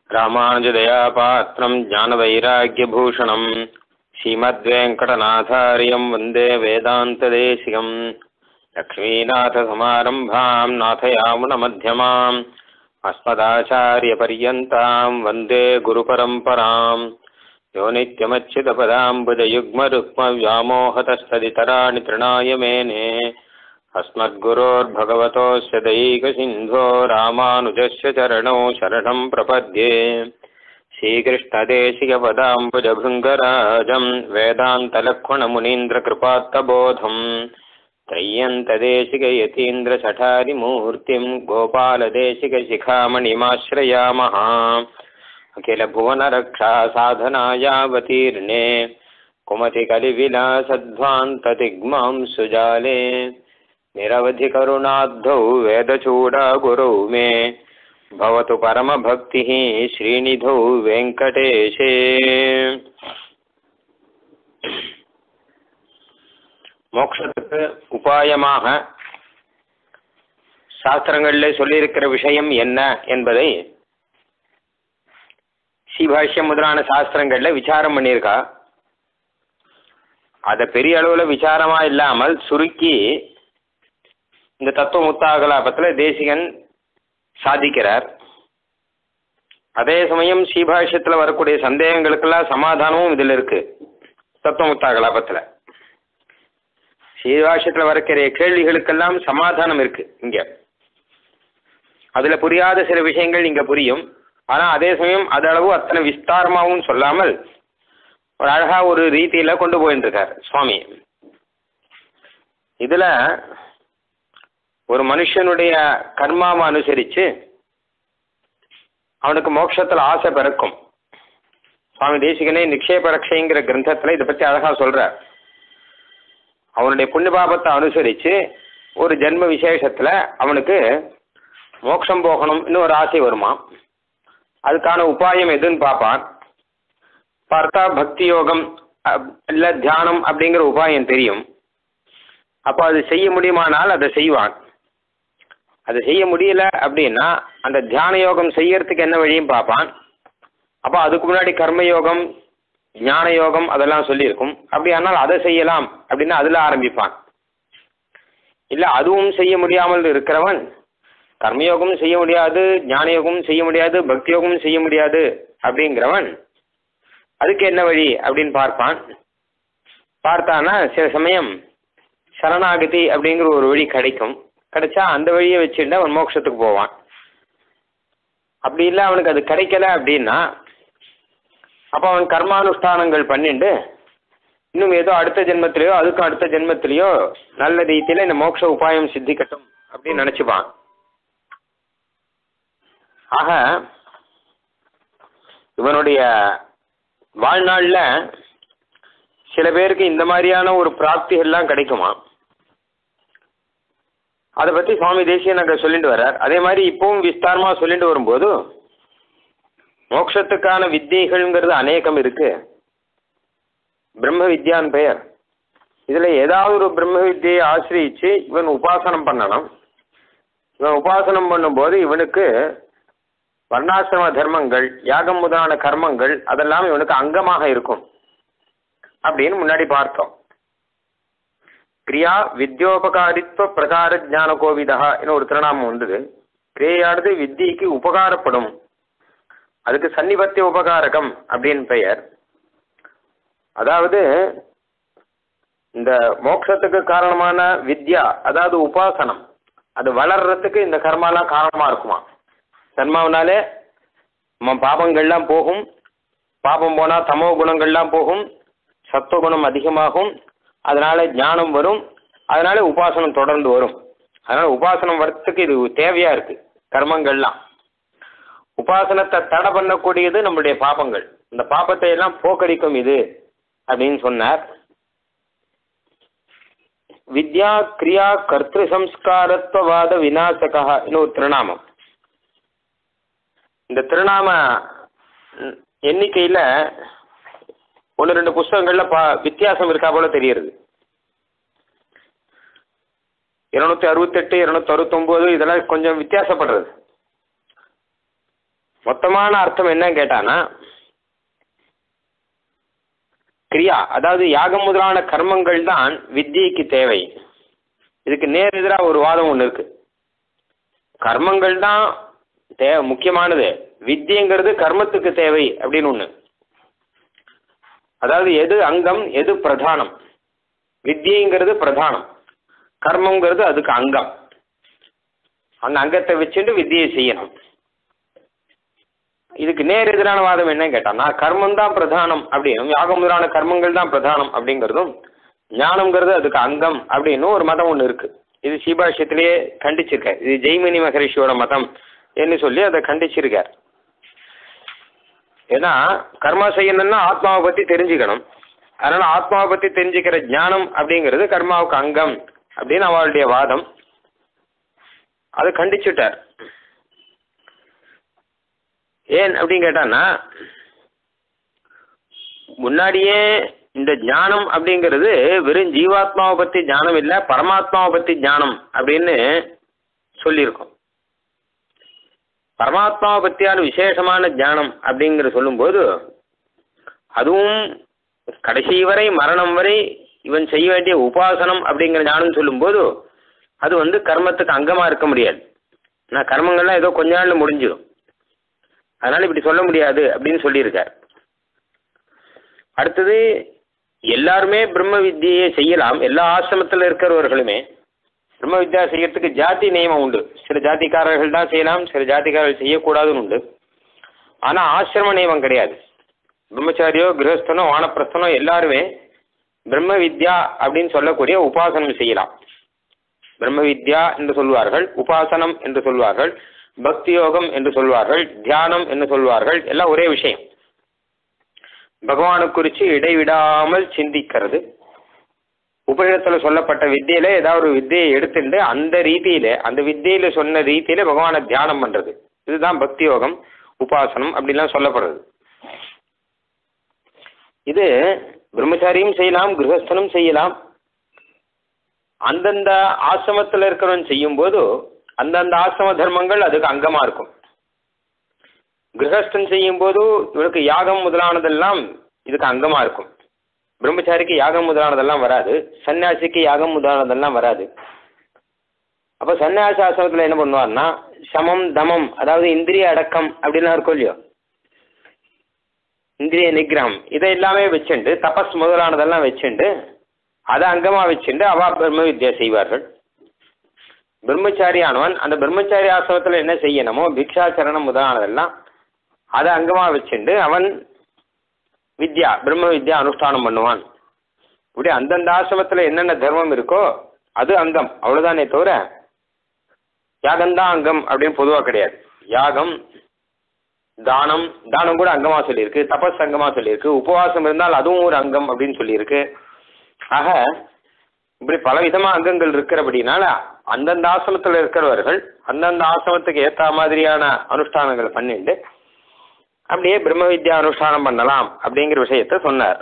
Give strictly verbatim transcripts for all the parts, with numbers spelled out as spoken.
ராமானுஜதயாபாத்திரம் ஞானவைராக்கியபூஷணம் ஸ்ரீமத்வேங்கடநாதாரியம் வந்தே வேதாந்ததேசிகம் லக்ஷ்மீநாதசமாரம்பாம் நாதயாமுனமத்தியமாம் அஸ்மதாச்சாரியபர்யந்தாம் வந்தே குருபரம்பராம் யோ நித்யமಚ್युतपदाम्बुजयुग्मरुक्मव्यामोहतस्तदितराणि तृणाय मेने अस्मद्गुरोर्भगवतोऽस्य दैकसिन्धो रामानुजस्य चरणौ शरणं प्रपद्ये श्रीकृष्णदेशिकपदाम्बुजभृङ्गराजं वेदान्तलक्ष्मणमुनीन्द्रकृपात्तबोधं त्रय्यन्तदेशिकयतीन्द्रशठारिमूर्तिं गोपालदेशिकशिखामणिमाश्रयामः अखिलभुवनरक्षा साधनायावतीर्णे कुमतिकलिविलासध्वान्ततिग्मां सुजाले निरवधिकरुणाद्धौ वेदचूडागुरौ मे भवतु परमभक्तिः श्रीनिधौ वेङ्कटेशे। மோட்சத்துக்கு உபாயமாக சாஸ்திரங்களிலே சொல்லியிருக்கிற விஷயம் என்ன என்பதை ஸ்ரீபாஷ்யம் முதலான சாஸ்திரங்கள்ல விசாரம் பண்ணியிருக்கா. அதை பெரிய அளவுல விசாரமா இல்லாமல் சுருக்கி இந்த தத்துவ முத்தாகலாபத்துல தேசிகன் சாதிக்கிறார். அதே சமயம் ஸ்ரீபாஷ்யத்துல வரக்கூடிய சந்தேகங்களுக்கெல்லாம் சமாதானமும் இதுல இருக்கு. தத்துவ முத்தாகலாபத்துல ஸ்ரீபாஷ்யத்துல வரக்கிற கேள்விகளுக்கெல்லாம் சமாதானம் இருக்கு. இங்க அதுல புரியாத சில விஷயங்கள் இங்க புரியும். ஆனா அதே சமயம் அதளவு அத்தனை விஸ்தாரமாகவும் சொல்லாமல் ஒரு அழகா ஒரு ரீதியில கொண்டு போயிட்டு இருக்கார் சுவாமி. இதுல ஒரு மனுஷனுடைய கர்மாவை அனுசரிச்சு அவனுக்கு மோட்சத்துல ஆசை பிறக்கும். சுவாமி தேசிகனே நிக்ஷேப ரக்ஷைங்கிற கிரந்தத்துல இதை பத்தி அழகா சொல்றார். அவனுடைய புண்ணிய பாபத்தை அனுசரிச்சு ஒரு ஜென்ம விசேஷத்துல அவனுக்கு மோட்சம் போகணும்னு ஒரு ஆசை வருமா. அதுக்கான உபாயம் எதுன்னு பார்ப்பான். பார்த்தா பக்தி யோகம் இல்லை தியானம் அப்படிங்கிற உபாயம் தெரியும். அப்போ அது செய்ய முடியுமானால் அதை செய்வான். அதை செய்ய முடியல அப்படின்னா அந்த தியான யோகம் செய்யறதுக்கு என்ன வழியும் பார்ப்பான். அப்போ அதுக்கு முன்னாடி கர்மயோகம் ஞான யோகம் அதெல்லாம் சொல்லியிருக்கும். அப்படி ஆனால் அதை செய்யலாம் அப்படின்னா அதில் ஆரம்பிப்பான். இல்லை அதுவும் செய்ய முடியாமல் இருக்கிறவன் கர்மயோகம் செய்ய முடியாது, ஞான யோகம் செய்ய முடியாது, பக்தி யோகம் செய்ய முடியாது அப்படிங்கிறவன் அதுக்கு என்ன வழி அப்படின்னு பார்ப்பான். பார்த்தானா சில சமயம் சரணாகதி அப்படிங்கிற ஒரு வழி கிடைக்கும். கிடைச்சா அந்த வழியை வச்சுட்டு அவன் மோட்சத்துக்கு போவான். அப்படி இல்லை அவனுக்கு அது கிடைக்கல அப்படின்னா அப்போ அவன் கர்மானுஷ்டானங்கள் பண்ணிட்டு இன்னும் ஏதோ அடுத்த ஜென்மத்திலேயோ அதுக்கும் அடுத்த ஜென்மத்திலேயோ நல்ல ரீதியில இந்த மோட்ச உபாயம் சித்திக்கட்டும் அப்படின்னு நினைச்சுப்பான். ஆக இவனுடைய வாழ்நாளில் சில பேருக்கு இந்த மாதிரியான ஒரு பிராப்திகள்லாம் கிடைக்குமா. அதை பற்றி சுவாமி தேசிகன் அங்கே சொல்லிட்டு வர்றார். அதே மாதிரி இப்பவும் விஸ்தாரமாக சொல்லிட்டு வரும்போது மோட்சத்துக்கான வித்தியைகள்ங்கிறது அநேகம் இருக்கு. பிரம்ம வித்யான்னு பெயர். இதில் ஏதாவது ஒரு பிரம்ம வித்தியை ஆசிரியிச்சு இவன் உபாசனம் பண்ணணும். இவன் உபாசனம் பண்ணும்போது இவனுக்கு வர்ணாசிரம தர்மங்கள் யாகம் முதலான கர்மங்கள் அதெல்லாம் இவனுக்கு அங்கமாக இருக்கும் அப்படின்னு முன்னாடி பார்த்தோம். கிரியா வித்யோபகாரித்வ பிரகார ஜான கோவிதா என்ன ஒரு திருநாமம் வந்தது. கிரியையானது வித்தியைக்கு உபகாரப்படும், அதுக்கு சன்னிபத்திய உபகாரகம் அப்படின்னு பெயர். அதாவது இந்த மோட்சத்துக்கு காரணமான வித்யா அதாவது உபாசனம் அது வளர்றதுக்கு இந்த கர்மாலாம் காரணமா இருக்குமா. கர்மாவனாலே நம்ம பாபங்கள்லாம் போகும். பாபம் போனால் தமோ குணங்கள்லாம் போகும், சத்துவகுணம் அதிகமாகும். அதனால ஞானம் வரும். அதனால உபாசனம் தொடர்ந்து வரும். அதனால உபாசனம் வரத்துக்கு இது தேவையா இருக்கு. கர்மங்கள்லாம் உபாசனத்தை தடை பண்ணக்கூடியது நம்மளுடைய பாபங்கள். இந்த பாபத்தை எல்லாம் போக்கடிக்கும் இது அப்படின்னு சொன்னார். வித்யா கிரியா கர்த்திரு சம்ஸ்காரத்வவாத விநாசகா இன்னொரு திருநாமம். இந்த திருநாம எண்ணிக்கையில் ஒன்று ரெண்டு புஸ்தகங்களில் பா வித்தியாசம் இருக்கா போல தெரியுது. இருநூத்தி அறுபத்தெட்டு இருநூத்தி அறுபத்தொம்போது இதெல்லாம் கொஞ்சம் வித்தியாசப்படுறது. மொத்தமான அர்த்தம் என்ன கேட்டானா, கிரியா அதாவது யாகம் முதலான கர்மங்கள் தான் வித்தியைக்கு தேவை. இதுக்கு நேர் எதிராக ஒரு வாதம் ஒன்று இருக்கு. கர்மங்கள் தான் தே முக்கியமானது, வித்தியங்கிறது கர்மத்துக்கு தேவை அப்படின்னு ஒன்று. அதாவது எது அங்கம் எது பிரதானம். வித்தியைங்கிறது பிரதானம், கர்மங்கிறது அதுக்கு அங்கம். அந்த அங்கத்தை வச்சுட்டு வித்தியை செய்யணும். இதுக்கு நேர் எதிரான வாதம் என்ன கேட்டான்னா, கர்மம் தான் பிரதானம் அப்படின்னும் யாகம் முதலான கர்மங்கள் தான் பிரதானம் அப்படிங்கிறதும், ஞானம்ங்கிறது அதுக்கு அங்கம் அப்படின்னு ஒரு மதம் ஒன்று இருக்கு. இது சீபாஷ்யத்திலேயே கண்டிச்சிருக்கார். இது ஜெய்மினி மகரிஷியோட மதம் என்று சொல்லி அதை கண்டிச்சிருக்கார். ஏன்னா கர்மா செய்யணும்னா ஆத்மாவை பற்றி தெரிஞ்சுக்கணும். அதனால ஆத்மாவை பற்றி தெரிஞ்சுக்கிற ஞானம் அப்படிங்கிறது கர்மாவுக்கு அங்கம் அப்படின்னு அவளுடைய வாதம். அதை கண்டிச்சுட்டார். ஏன் அப்படின்னு கேட்டான்னா, முன்னாடியே இந்த ஞானம் அப்படிங்கிறது வெறும் ஜீவாத்மாவை பற்றி ஞானம் இல்லை, பரமாத்மாவை பற்றி ஞானம் அப்படின்னு சொல்லியிருக்கோம். பரமாத்மாவை பற்றியான விசேஷமான ஞானம் அப்படிங்கிற சொல்லும்போது, அதுவும் கடைசி வரை மரணம் வரை இவன் செய்ய வேண்டிய உபாசனம் அப்படிங்கிற ஞானம் சொல்லும்போது, அது வந்து கர்மத்துக்கு அங்கமாக இருக்க முடியாது. நான் கர்மங்கள்லாம் ஏதோ கொஞ்ச நாள் முடிஞ்சிடும், அதனால இப்படி சொல்ல முடியாது அப்படின்னு சொல்லியிருக்கார். அடுத்தது, எல்லாருமே பிரம்ம வித்தியை செய்யலாம். எல்லா ஆசிரமத்தில் இருக்கிறவர்களுமே பிரம்ம வித்யா செய்யறதுக்கு ஜாதி நியமம் உண்டு. சில ஜாதிக்காரர்கள் தான் செய்யலாம், சில ஜாதிக்காரர்கள் செய்யக்கூடாதுன்னு உண்டு. ஆனால் ஆசிரம நியமம் கிடையாது. பிரம்மச்சாரியோ கிரகஸ்தனோ வானப்பிரஸ்தனோ எல்லாருமே பிரம்ம வித்யா அப்படின்னு சொல்லக்கூடிய உபாசனம் செய்யலாம். பிரம்ம வித்யா என்று சொல்வார்கள், உபாசனம் என்று சொல்வார்கள், பக்தி யோகம் என்று சொல்வார்கள், தியானம் என்று சொல்வார்கள். எல்லாம் ஒரே விஷயம். பகவானை குறித்து இடைவிடாமல் சிந்திக்கிறது. உபநிடத்தில் சொல்லப்பட்ட வித்தியில ஏதாவது ஒரு வித்தியை எடுத்துட்டு அந்த ரீதியில அந்த வித்தியில சொன்ன ரீதியில பகவானை தியானம் பண்றது, இதுதான் பக்தி யோகம், உபாசனம் அப்படிலாம் சொல்லப்படுறது. இது பிரம்மச்சாரியும் செய்யலாம், கிரகஸ்தனும் செய்யலாம். அந்தந்த ஆசிரமத்தில் இருக்கிறவன் செய்யும் போது அந்தந்த ஆசிரம தர்மங்கள் அதுக்கு அங்கமா இருக்கும். கிரகஸ்தன் செய்யும் போது இவனுக்கு யாகம் முதலானதெல்லாம் இதுக்கு அங்கமா இருக்கும். பிரம்மச்சாரிக்கு யாகம் முதலானதெல்லாம் வராது, சன்னியாசிக்கு யாகம் முதலானதெல்லாம் வராது. அப்ப சன்னியாசி ஆசிரமத்தில் என்ன பண்ணுவார்னா, சமம் தமம் அதாவது இந்திரிய அடக்கம் அப்படின்லாம் இருக்கும் இல்லையோ, இந்திரிய நிகிரகம் இதை எல்லாமே வச்சுண்டு, தபஸ் முதலானதெல்லாம் வச்சுண்டு அதை அங்கமா வச்சுண்டு அவா பிரம்ம வித்யா செய்வார்கள். பிரம்மச்சாரியானவன் அந்த பிரம்மச்சாரி ஆசிரமத்தில் என்ன செய்யணுமோ பிக்ஷாச்சரணம் முதலானதெல்லாம் அதை அங்கமா வச்சுண்டு அவன் வித்யா பிரம்ம வித்யா அனுஷ்டானம் பண்ணுவான். இப்படி அந்தந்த ஆசிரமத்தில் என்னென்ன தர்மம் இருக்கோ அது அங்கம், அவ்வளோதானே தவிர யாகம்தான் அங்கம் அப்படின்னு பொதுவாக கிடையாது. யாகம், தானம், தானம் கூட அங்கமாக சொல்லியிருக்கு, தபஸ் அங்கமாக சொல்லியிருக்கு, உபவாசம் இருந்தால் அதுவும் ஒரு அங்கம் அப்படின்னு சொல்லியிருக்கு. ஆக இப்படி பல விதமாக அங்கங்கள் இருக்கிறபடினால அந்தந்த ஆசிரமத்தில் இருக்கிறவர்கள் அந்தந்த ஆசிரமத்துக்கு ஏற்ற மாதிரியான அனுஷ்டானங்களை பண்ணிட்டு அப்படியே பிரம்ம வித்யா அனுஷ்டானம் பண்ணலாம் அப்படிங்கிற விஷயத்த சொன்னார்.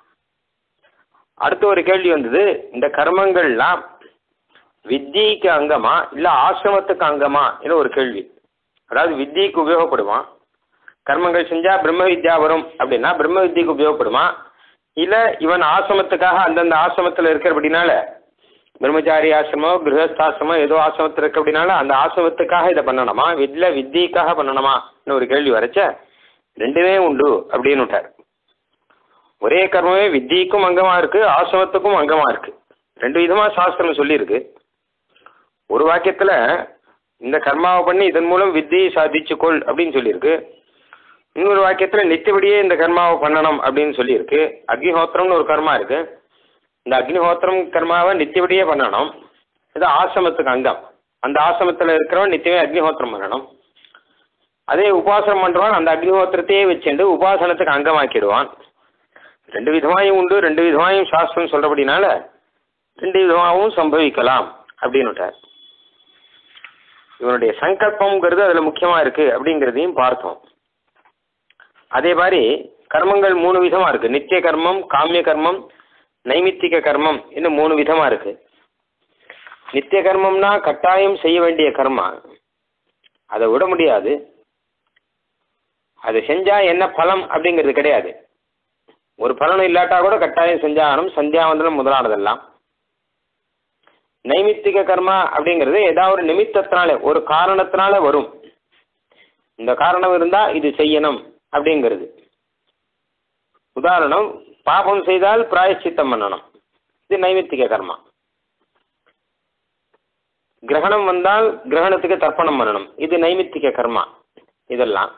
அடுத்த ஒரு கேள்வி வந்தது, இந்த கர்மங்கள்லாம் வித்தியைக்கு அங்கமா இல்லை ஆசிரமத்துக்கு அங்கமா என்று ஒரு கேள்வி. அதாவது வித்தியைக்கு உபயோகப்படுமா, கர்மங்கள் செஞ்சால் பிரம்ம வித்யா வரும் அப்படின்னா பிரம்ம வித்தியைக்கு உபயோகப்படுமா, இல்லை இவன் ஆசிரமத்துக்காக அந்தந்த ஆசிரமத்தில் இருக்கிறபடினால பிரம்மச்சாரி ஆசிரமம் கிரகஸ்தாசிரமம் ஏதோ ஆசிரமத்தில் இருக்க அப்படின்னால அந்த ஆசிரமத்துக்காக இதை பண்ணணுமா, இல்லை வித்தியைக்காக பண்ணணுமான்னு ஒரு கேள்வி வரைச்ச ரெண்டுமே உண்டு அப்படின்னு விட்டார். ஒரே கர்மமே வித்தியைக்கும் அங்கமாக இருக்கு, ஆசிரமத்துக்கும் அங்கமாக இருக்கு. ரெண்டு விதமாக சாஸ்திரம் சொல்லியிருக்கு. ஒரு வாக்கியத்தில் இந்த கர்மாவை பண்ணி இதன் மூலம் வித்தியை சாதிச்சுக்கொள் அப்படின்னு சொல்லியிருக்கு. இன்னொரு வாக்கியத்தில் நித்தியபடியே இந்த கர்மாவை பண்ணணும் அப்படின்னு சொல்லியிருக்கு. அக்னிஹோத்திரம்னு ஒரு கர்மா இருக்கு, இந்த அக்னிஹோத்திரம் கர்மாவை நித்தியபடியே பண்ணணும். இது ஆசிரமத்துக்கு அங்கம். அந்த ஆசிரமத்தில் இருக்கிறவன் நித்தியமே அக்னிஹோத்திரம் பண்ணணும். அதே உபாசனம் பண்ணுறவன் அந்த அக்னிஹோத்திரத்தையே வச்சுட்டு உபாசனத்துக்கு அங்கமாக்கிடுவான். ரெண்டு விதமாயும் உண்டு, ரெண்டு விதமாயும் சாஸ்திரம் சொல்கிறபடினால ரெண்டு விதமாகவும் சம்பவிக்கலாம் அப்படின்னு விட்டார். இவனுடைய சங்கல்பம்ங்கிறது அதில் முக்கியமாக இருக்குது அப்படிங்கிறதையும் பார்த்தோம். அதே மாதிரி கர்மங்கள் மூணு விதமாக இருக்குது, நித்திய கர்மம், காமிய கர்மம், நைமித்திக கர்மம், இன்னும் மூணு விதமாக இருக்குது. நித்திய கர்மம்னா கட்டாயம் செய்ய வேண்டிய கர்மா, அதை விட முடியாது. அது செஞ்சா என்ன பலம் அப்படிங்கிறது கிடையாது. ஒரு பலனும் இல்லாட்டா கூட கட்டாயம் செஞ்சாகணும். சந்தியாவந்தனம் முதலானதெல்லாம். நைமித்திக கர்மா அப்படிங்கிறது ஏதாவது ஒரு நிமித்தத்தினால, ஒரு காரணத்தினால வரும். இந்த காரணம் இருந்தா இது செய்யணும் அப்படிங்கிறது. உதாரணம், பாபம் செய்தால் பிராயச்சித்தம் பண்ணணும், இது நைமித்திக கர்மா. கிரகணம் வந்தால் கிரகணத்துக்கு தர்ப்பணம் பண்ணணும், இது நைமித்திக கர்மா. இதெல்லாம்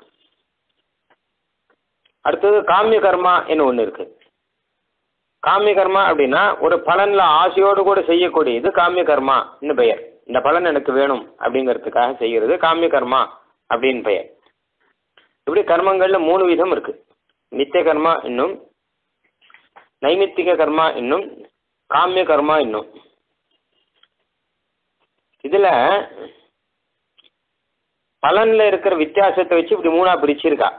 அடுத்தது காமிய கர்மா என்ன ஒன்று இருக்கு. காமிய கர்மா அப்படின்னா ஒரு பலன்ல ஆசையோடு கூட செய்யக்கூடியது காமிய கர்மா இன்னும் பெயர். இந்த பலன் எனக்கு வேணும் அப்படிங்கிறதுக்காக செய்கிறது காமிய கர்மா அப்படின்னு பெயர். இப்படி கர்மங்கள்ல மூணு விதம் இருக்கு. நித்திய கர்மா இன்னும், நைமித்திக கர்மா இன்னும், காமிய கர்மா இன்னும். இதுல பலன்ல இருக்கிற வித்தியாசத்தை வச்சு இப்படி மூணா பிரிச்சிருக்கா.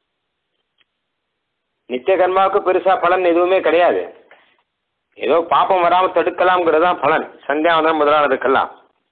நித்திய கர்மாவுக்கு பெருசா பலன் எதுவுமே கிடையாது. ஏதோ பாப்பம் வராமல் தடுக்கலாம்ங்கிறது தான் பலன், சந்தியாவந்தனம் முதலானதுக்கெல்லாம்.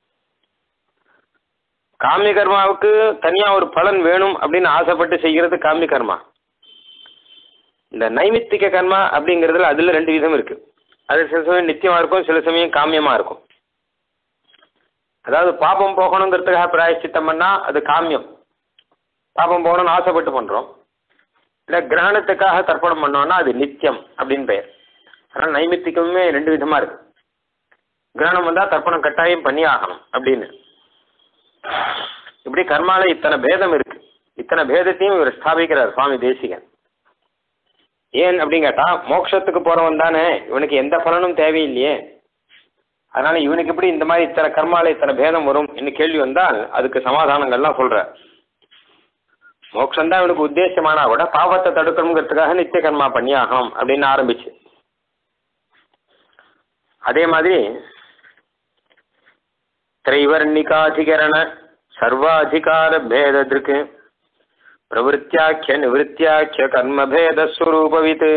காமிய கர்மாவுக்கு தனியா ஒரு பலன் வேணும் அப்படின்னு ஆசைப்பட்டு செய்கிறது காமிய கர்மா. இந்த நைமித்திக கர்மா அப்படிங்கிறதுல அதுல ரெண்டு விதம் இருக்கு. அது சில சமயம் நித்தியமா இருக்கும், சில சமயம் காமியமா இருக்கும். அதாவது பாபம் போகணுங்கிறதுக்காக பிராயச்சித்தம் பண்ணா அது காமியம், பாபம் போகணும்னு ஆசைப்பட்டு பண்றோம். இல்லை கிரகணத்துக்காக தர்ப்பணம் பண்ணோம்னா அது நித்தியம் அப்படின்னு பெயர். அதனால் நைமித்திகமே ரெண்டு விதமா இருக்கு. கிரகணம் வந்தால் தர்ப்பணம் கட்டாயம் பண்ணி ஆகணும் அப்படின்னு. இப்படி கர்மால இத்தனை பேதம் இருக்கு. இத்தனை பேதத்தையும் இவர் ஸ்தாபிக்கிறார் சுவாமி தேசிகன். ஏன் அப்படின்னு கேட்டா, மோட்சத்துக்கு போறவன் தானே, இவனுக்கு எந்த பலனும் தேவையில்லையே, அதனால இவனுக்கு எப்படி இந்த மாதிரி இத்தனை கர்மால இத்தனை பேதம் வரும் என்று கேள்வி வந்தால் அதுக்கு சமாதானங்கள்லாம் சொல்ற. மோட்சம் தான் இவனுக்கு உத்தேசமானா கூட பாவத்தை தடுக்கணுங்கிறதுக்காக நித்திய கர்மா பண்ணி ஆகணும் அப்படின்னு ஆரம்பிச்சு. அதே மாதிரி திரைவர்ணிகாதிகரண சர்வாதிகார பேதத்திற்கு பிரவருத்தியாக்கிய நிவத்தியாக்கிய கர்மபேத ஸ்வரூபவித்து.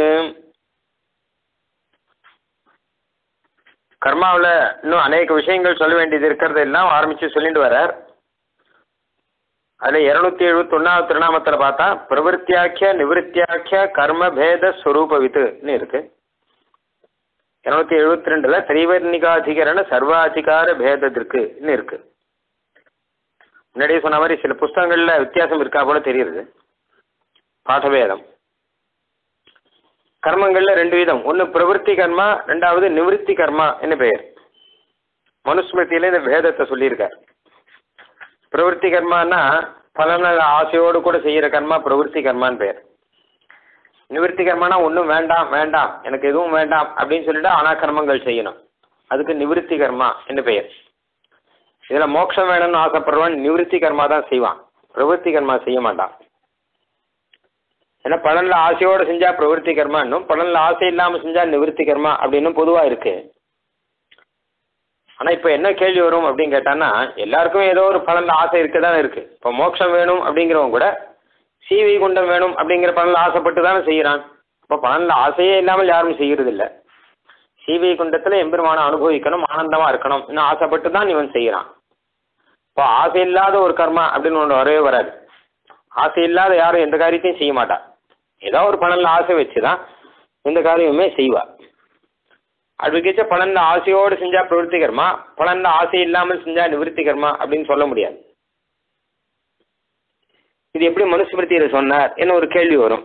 கர்மாவில் இன்னும் அநேக விஷயங்கள் சொல்ல வேண்டியது இருக்கிறது எல்லாம் ஆரம்பிச்சு சொல்லிட்டு வர்றார். அதில் இருநூத்தி எழுபத்தி ஒன்னாவது திருநாமத்தில் பார்த்தா பிரவருத்தியாக்கிய நிவத்தியாக்கிய கர்மபேத ஸ்வரூபவித்துன்னு இருக்கு. இருநூத்தி எழுபத்தி ரெண்டுல திரைவர்ணிகாதிகரண சர்வாதிகார பேதத்திற்குன்னு இருக்கு. முன்னாடியே சொன்ன மாதிரி சில புஸ்தகங்கள்ல வித்தியாசம் இருக்கா போல தெரியுது. பாடபேதம். கர்மங்கள்ல ரெண்டு விதம், ஒன்று பிரவருத்தி கர்மா, ரெண்டாவது நிவத்தி கர்மா என்ன பெயர். மனுஸ்மிருதியில இந்த பேதத்தை சொல்லியிருக்கார். பிரவருத்தி கர்மானா பலன ஆசையோடு கூட செய்யற கர்மா பிரவருத்தி கர்மான்னு பெயர். நிவர்த்தி கர்மானா ஒன்றும் வேண்டாம் வேண்டாம் எனக்கு எதுவும் வேண்டாம் அப்படின்னு சொல்லிட்டு ஆனா கர்மங்கள் செய்யணும், அதுக்கு நிவர்த்தி கர்மா என்ன பெயர். இதுல மோட்சம் வேணும்னு ஆசைப்படுறவன் நிவர்த்தி கர்மா தான் செய்வான், பிரவருத்தி கர்மா செய்ய மாட்டான். ஏன்னா பலன்ல ஆசையோடு செஞ்சா பிரவருத்தி கர்மான்னும், பலன்ல ஆசை இல்லாம செஞ்சா நிவர்த்தி கர்மா அப்படின்னு பொதுவா இருக்கு. ஆனா இப்ப என்ன கேள்வி வரும் அப்படின்னு கேட்டான்னா, எல்லாருக்கும் ஏதோ ஒரு பலன்ல ஆசை இருக்கதான் இருக்கு. இப்போ மோட்சம் வேணும் அப்படிங்கிறவங்க கூட சீவை குண்டம் வேணும் அப்படிங்கிற பலன்ல ஆசைப்பட்டு தானே செய்யறான். இப்போ பலன்ல ஆசையே இல்லாமல் யாரும் செய்யறது இல்லை. சீவை குண்டத்துல எம்பெருமான அனுபவிக்கணும், ஆனந்தமா இருக்கணும் இன்னும் ஆசைப்பட்டு தான் இவன் செய்யறான். இப்போ ஆசை இல்லாத ஒரு கர்மா அப்படின்னு ஒன்று வரவே வராது. ஆசை இல்லாத யாரும் எந்த காரியத்தையும் செய்ய மாட்டா. ஏதோ ஒரு பலன்ல ஆசை வச்சுதான் எந்த காரியமுமே செய்வா. அதுக்கேச்ச பலன்ல ஆசையோடு செஞ்சா பிரவருத்தி கர்மா, பலன்ல ஆசை இல்லாமல் செஞ்சா நிவர்த்தி கர்மா அப்படின்னு சொல்ல முடியாது. இது எப்படி மனுஸ்மிருதியில சொன்னார் என்ன ஒரு கேள்வி வரும்.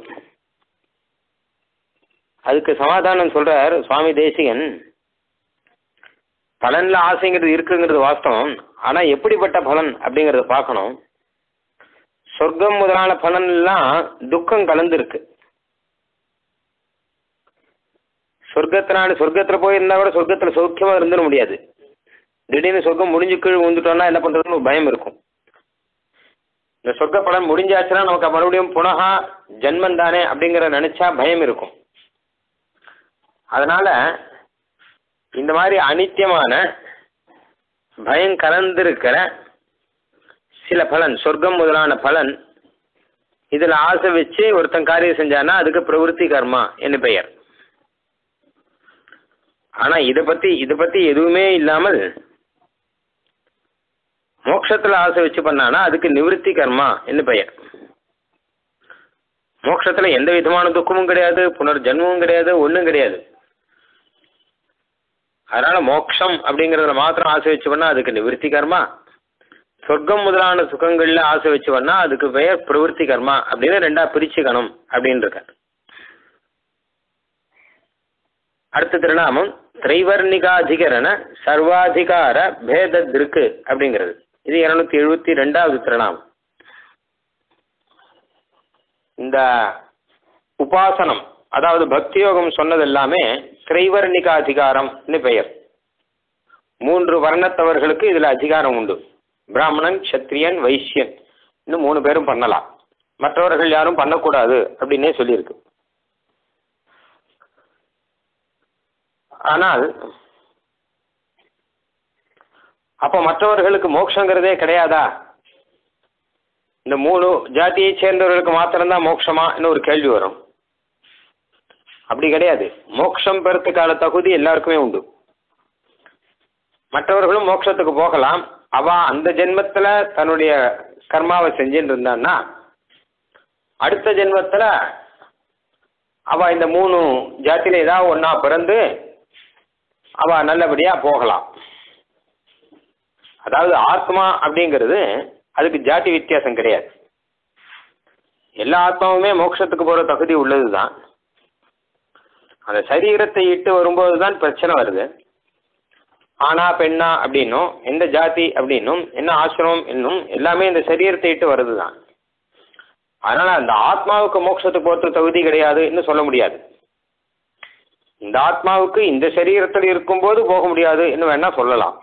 அதுக்கு சமாதானம் சொல்றார் சுவாமி தேசிகன். பலன்ல ஆசைங்கிறது இருக்குங்கிறது வாஸ்தவம், ஆனா எப்படிப்பட்ட பலன் அப்படிங்கறத பார்க்கணும். சொர்க்கம் முதலான பலன் எல்லாம் துக்கம் கலந்து இருக்கு. சொர்க்கத்தினால சொர்க்கத்துல போயிருந்தா கூட சொர்க்கத்துல சௌக்கியமா இருந்துட முடியாது. திடீர்னு சொர்க்கம் முடிஞ்சு கீழ் விழுந்துட்டோம்னா என்ன பண்றதுன்னு ஒரு பயம் இருக்கும். இந்த சொர்க்க பலன் முடிஞ்சாச்சுன்னா நமக்கு மறுபடியும் புனகா ஜென்மம் தானே அப்படிங்கிற நினைச்சா பயம் இருக்கும். அதனால இந்த மாதிரி அனித்தியமான பயம் கலந்திருக்கிற சில பலன், சொர்க்கம் முதலான பலன், இதுல ஆசை வச்சு ஒருத்தன் காரியம் செஞ்சானா அதுக்கு பிரவருத்தி கர்மா என்ன பெயர். ஆனா இதை பத்தி இதை பத்தி எதுவுமே இல்லாமல் மோட்சத்துல ஆசை வச்சு பண்ணானா அதுக்கு நிவர்த்தி கர்மா என்ன பெயர். மோட்சத்துல எந்த விதமான துக்கமும் கிடையாது, புனர்ஜன்மமும் கிடையாது, ஒன்றும் கிடையாது. அதனால மோட்சம் அப்படிங்கிறதுல மாத்திரம் ஆசை வச்சு பண்ணா அதுக்கு நிவர்த்தி கர்மா, சொர்க்கம் முதலான சுகங்கள்ல ஆசை வச்சு பண்ணா அதுக்கு பெயர் பிரவருத்தி கர்மா அப்படின்னு ரெண்டா பிரிச்சுக்கணும் அப்படின்னு இருக்க. அடுத்த திருநாமம் திரைவர்ணிகாதிகரண சர்வாதிகார பேத திருக்கு அப்படிங்கிறது. இது இருநூத்தி எழுபத்தி ரெண்டாவது திருநாமம். இந்த உபாசனம் அதாவது பக்தி யோகம் சொன்னது எல்லாமே திரைவர்ணிக அதிகாரம்னு பெயர். மூன்று வர்ணத்தவர்களுக்கு இதுல அதிகாரம் உண்டு. பிராமணன், சத்திரியன், வைசியன் இன்னும் மூணு பேரும் பண்ணலாம், மற்றவர்கள் யாரும் பண்ணக்கூடாது அப்படின்னே சொல்லியிருக்கு. ஆனால் அப்ப மற்றவர்களுக்கு மோட்சங்கிறதே கிடையாதா? இந்த மூணு ஜாதியை சேர்ந்தவர்களுக்கு மாத்திரம்தான் மோட்சமா ஒரு கேள்வி வரும். அப்படி கிடையாது. மோட்சம் பெறத்துக்கான தகுதி எல்லாருக்குமே உண்டு. மற்றவர்களும் மோட்சத்துக்கு போகலாம். அவ அந்த ஜென்மத்துல தன்னுடைய கர்மாவை செஞ்சுட்டு இருந்தான்னா அடுத்த ஜென்மத்துல அவ இந்த மூணு ஜாதியில ஏதாவது ஒன்னா பிறந்து அவ நல்லபடியா போகலாம். அதாவது ஆத்மா அப்படிங்கிறது அதுக்கு ஜாதி வித்தியாசம் கிடையாது. எல்லா ஆத்மாவுமே மோட்சத்துக்கு போற தகுதி உள்ளதுதான். அந்த சரீரத்தை இட்டு வரும்போது தான் பிரச்சனை வருது. ஆனா பெண்ணா அப்படின்னும் எந்த ஜாதி அப்படின்னும் என்ன ஆசிரமம் என்னும் எல்லாமே இந்த சரீரத்தை இட்டு வருது தான். அதனால அந்த ஆத்மாவுக்கு மோட்சத்துக்கு போற தகுதி கிடையாதுன்னு சொல்ல முடியாது. இந்த ஆத்மாவுக்கு இந்த சரீரத்தில் இருக்கும்போது போக முடியாது என்று வேணா சொல்லலாம்.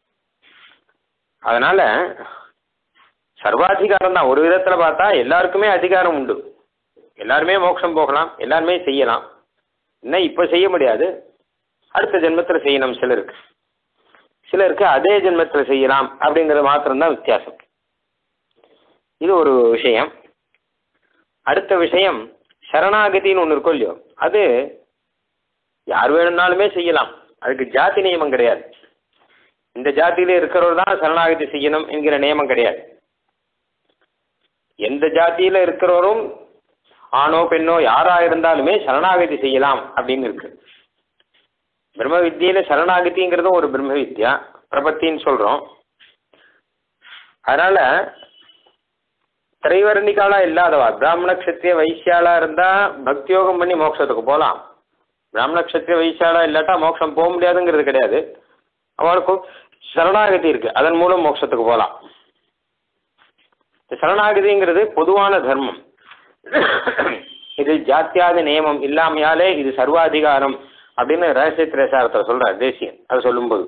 அதனால சர்வாதிகாரம் தான். ஒரு விதத்துல பார்த்தா எல்லாருக்குமே அதிகாரம் உண்டு. எல்லாருமே மோட்சம் போகலாம், எல்லாருமே செய்யலாம். என்ன இப்ப செய்ய முடியாது, அடுத்த ஜென்மத்தில் செய்யணும். சிலருக்கு சிலருக்கு அதே ஜென்மத்தில் செய்யலாம் அப்படிங்கிறது மாத்திரம்தான் வித்தியாசம். இது ஒரு விஷயம். அடுத்த விஷயம் சரணாகதின்னு ஒன்று இருக்கும் இல்லையோ, அது யார் வேணும்னாலுமே செய்யலாம். அதுக்கு ஜாதி நியமம் கிடையாது. இந்த ஜாதியில இருக்கிறவர் தான் சரணாகதி செய்யணும் என்கிற நியமம் கிடையாது. எந்த ஜாதியில இருக்கிறவரும் ஆணோ பெண்ணோ யாரா இருந்தாலுமே சரணாகதி செய்யலாம் அப்படின்னு இருக்கு. பிரம்ம வித்தியில சரணாகதிங்கிறதும் ஒரு பிரம்ம வித்யா, பிரபத்தின்னு சொல்றோம். அதனால திரைவர்ணிகாலா இல்லாதவா பிராமண கஷத்திரிய வைசியாலா இருந்தா பக்தி யோகம் பண்ணி மோட்சத்துக்கு போகலாம். பிராமண கஷத்திரிய வைசியாலா இல்லாட்டா மோட்சம் போக முடியாதுங்கிறது கிடையாது. அவனுக்கும் சரணாகதி இருக்கு, அதன் மூலம் மோட்சத்துக்கு போகலாம். சரணாகதிங்கிறது பொதுவான தர்மம். இது ஜாத்தியாதி நியமம் இல்லாமையாலே இது சர்வாதிகாரம் அப்படின்னு ரகசிய திரேசாரத்தை சொல்றார் தேசியன். அது சொல்லும்போது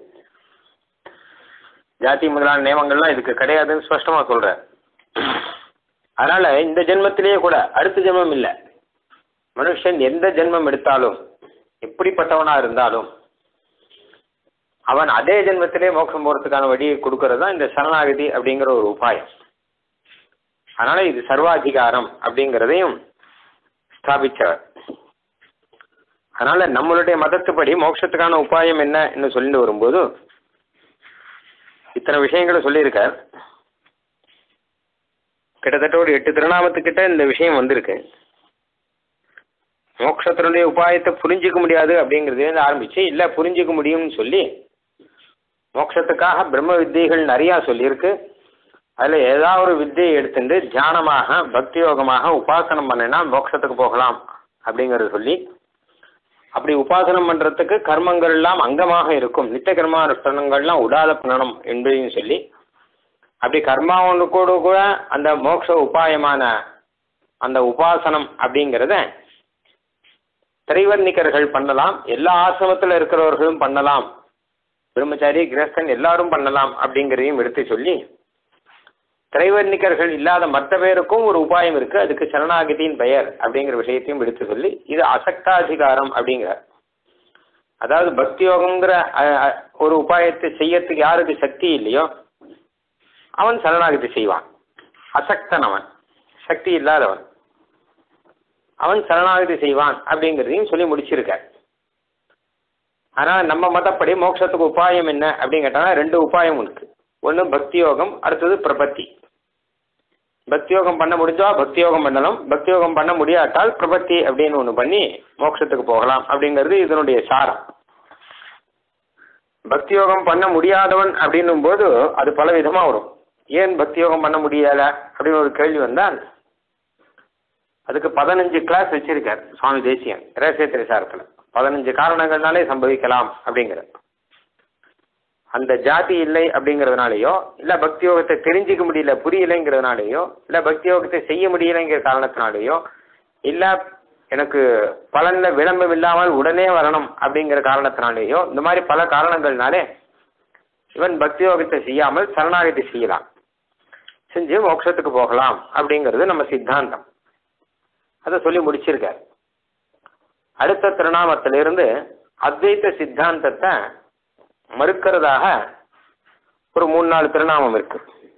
ஜாதி முதலான நியமங்கள்லாம் இதுக்கு கிடையாதுன்னு ஸ்பஷ்டமா சொல்றார். அதனால இந்த ஜென்மத்திலேயே கூட அடுத்த ஜென்மம் இல்லை. மனுஷன் எந்த ஜென்மம் எடுத்தாலும் எப்படிப்பட்டவனா இருந்தாலும் அவன் அதே ஜென்மத்திலே மோட்சம் போறதுக்கான வழியை கொடுக்கறது தான் இந்த சரணாகதி அப்படிங்கிற ஒரு உபாயம். அதனால இது சர்வாதிகாரம் அப்படிங்கிறதையும் ஸ்தாபிச்சவர். அதனால நம்மளுடைய மதத்துப்படி மோட்சத்துக்கான உபாயம் என்ன சொல்லிட்டு வரும்போது இத்தனை விஷயங்களை சொல்லியிருக்கார். கிட்டத்தட்ட ஒரு எட்டு திருநாமத்துக்கிட்ட இந்த விஷயம் வந்திருக்கு. மோட்சத்தினுடைய உபாயத்தை புரிஞ்சிக்க முடியாது அப்படிங்கிறதுலேருந்து ஆரம்பிச்சு இல்லை புரிஞ்சிக்க முடியும்னு சொல்லி மோட்சத்துக்காக பிரம்ம வித்தியைகள் நிறையா சொல்லியிருக்கு. அதில் ஏதாவது ஒரு வித்தியை எடுத்துட்டு தியானமாக பக்தி யோகமாக உபாசனம் பண்ணினா மோட்சத்துக்கு போகலாம் அப்படிங்கிறத சொல்லி, அப்படி உபாசனம் பண்ணுறதுக்கு கர்மங்கள் எல்லாம் அங்கமாக இருக்கும், நித்திய கர்மானுஷ்டானங்கள்லாம் உடாத பண்ணணும் என்பதையும் சொல்லி, அப்படி கர்மா ஒன்று கூட கூட அந்த மோட்ச உபாயமான அந்த உபாசனம் அப்படிங்கிறத திரைவர்ணிகர்கள் பண்ணலாம், எல்லா ஆசிரமத்தில் இருக்கிறவர்களும் பண்ணலாம், பிரம்மச்சாரி கிரஸ்தன் எல்லாரும் பண்ணலாம் அப்படிங்கிறதையும் எடுத்து சொல்லி, திரைவர்ணிகர்கள் இல்லாத மற்ற பேருக்கும் ஒரு உபாயம் இருக்கு, அதுக்கு சரணாகதியின் பெயர் அப்படிங்கிற விஷயத்தையும் எடுத்து சொல்லி, இது அசக்தாதிகாரம் அப்படிங்கிறார். அதாவது பக்தி யோகங்கிற ஒரு உபாயத்தை செய்யறதுக்கு யாருக்கு சக்தி இல்லையோ அவன் சரணாகதி செய்வான். அசக்தன் அவன், சக்தி இல்லாதவன், அவன் சரணாகதி செய்வான் அப்படிங்கிறதையும் சொல்லி முடிச்சிருக்கார். ஆனால் நம்ம மதப்படி மோட்சத்துக்கு உபாயம் என்ன அப்படின்னு கேட்டாங்கன்னா ரெண்டு உபாயம் இருக்கு. ஒன்று பக்தி யோகம், அடுத்தது பிரபத்தி. பக்தி யோகம் பண்ண முடிஞ்சா பக்தி யோகம் பண்ணணும், பக்தி யோகம் பண்ண முடியாட்டால் பிரபத்தி அப்படின்னு ஒன்று பண்ணி மோட்சத்துக்கு போகலாம் அப்படிங்கிறது இதனுடைய சாரம். பக்தி யோகம் பண்ண முடியாதவன் அப்படின்னும் போது அது பல விதமாக வரும். ஏன் பக்தி யோகம் பண்ண முடியலை அப்படின்னு ஒரு கேள்வி வந்தால் அதுக்கு பதினஞ்சு கிளாஸ் வச்சிருக்கார் சுவாமி தேசியன் ரகசிய சாரத்தில். பதினஞ்சு காரணங்கள்னாலே சம்பவிக்கலாம் அப்படிங்கிற அந்த ஜாதி இல்லை அப்படிங்கிறதுனாலையோ, இல்லை பக்தி யோகத்தை தெரிஞ்சிக்க முடியல புரியலைங்கிறதுனாலையோ, இல்லை பக்தி யோகத்தை செய்ய முடியலைங்கிற காரணத்தினாலேயோ, இல்லை எனக்கு பலன்ல விளம்பரம் இல்லாமல் உடனே வரணும் அப்படிங்கிற காரணத்தினாலேயோ, இந்த மாதிரி பல காரணங்கள்னாலே இவன் பக்தி யோகத்தை செய்யாமல் சரணாகதி செய்யலாம், செஞ்சு மோட்சத்துக்கு போகலாம் அப்படிங்கிறது நம்ம சித்தாந்தம். அதை சொல்லி முடிச்சிருக்கார். அடுத்த திருநாமத்திலிருந்து அத்வைத சித்தாந்தத்தை மறுக்கிறதாக ஒரு மூணு நாலு திருநாமம் இருக்கு,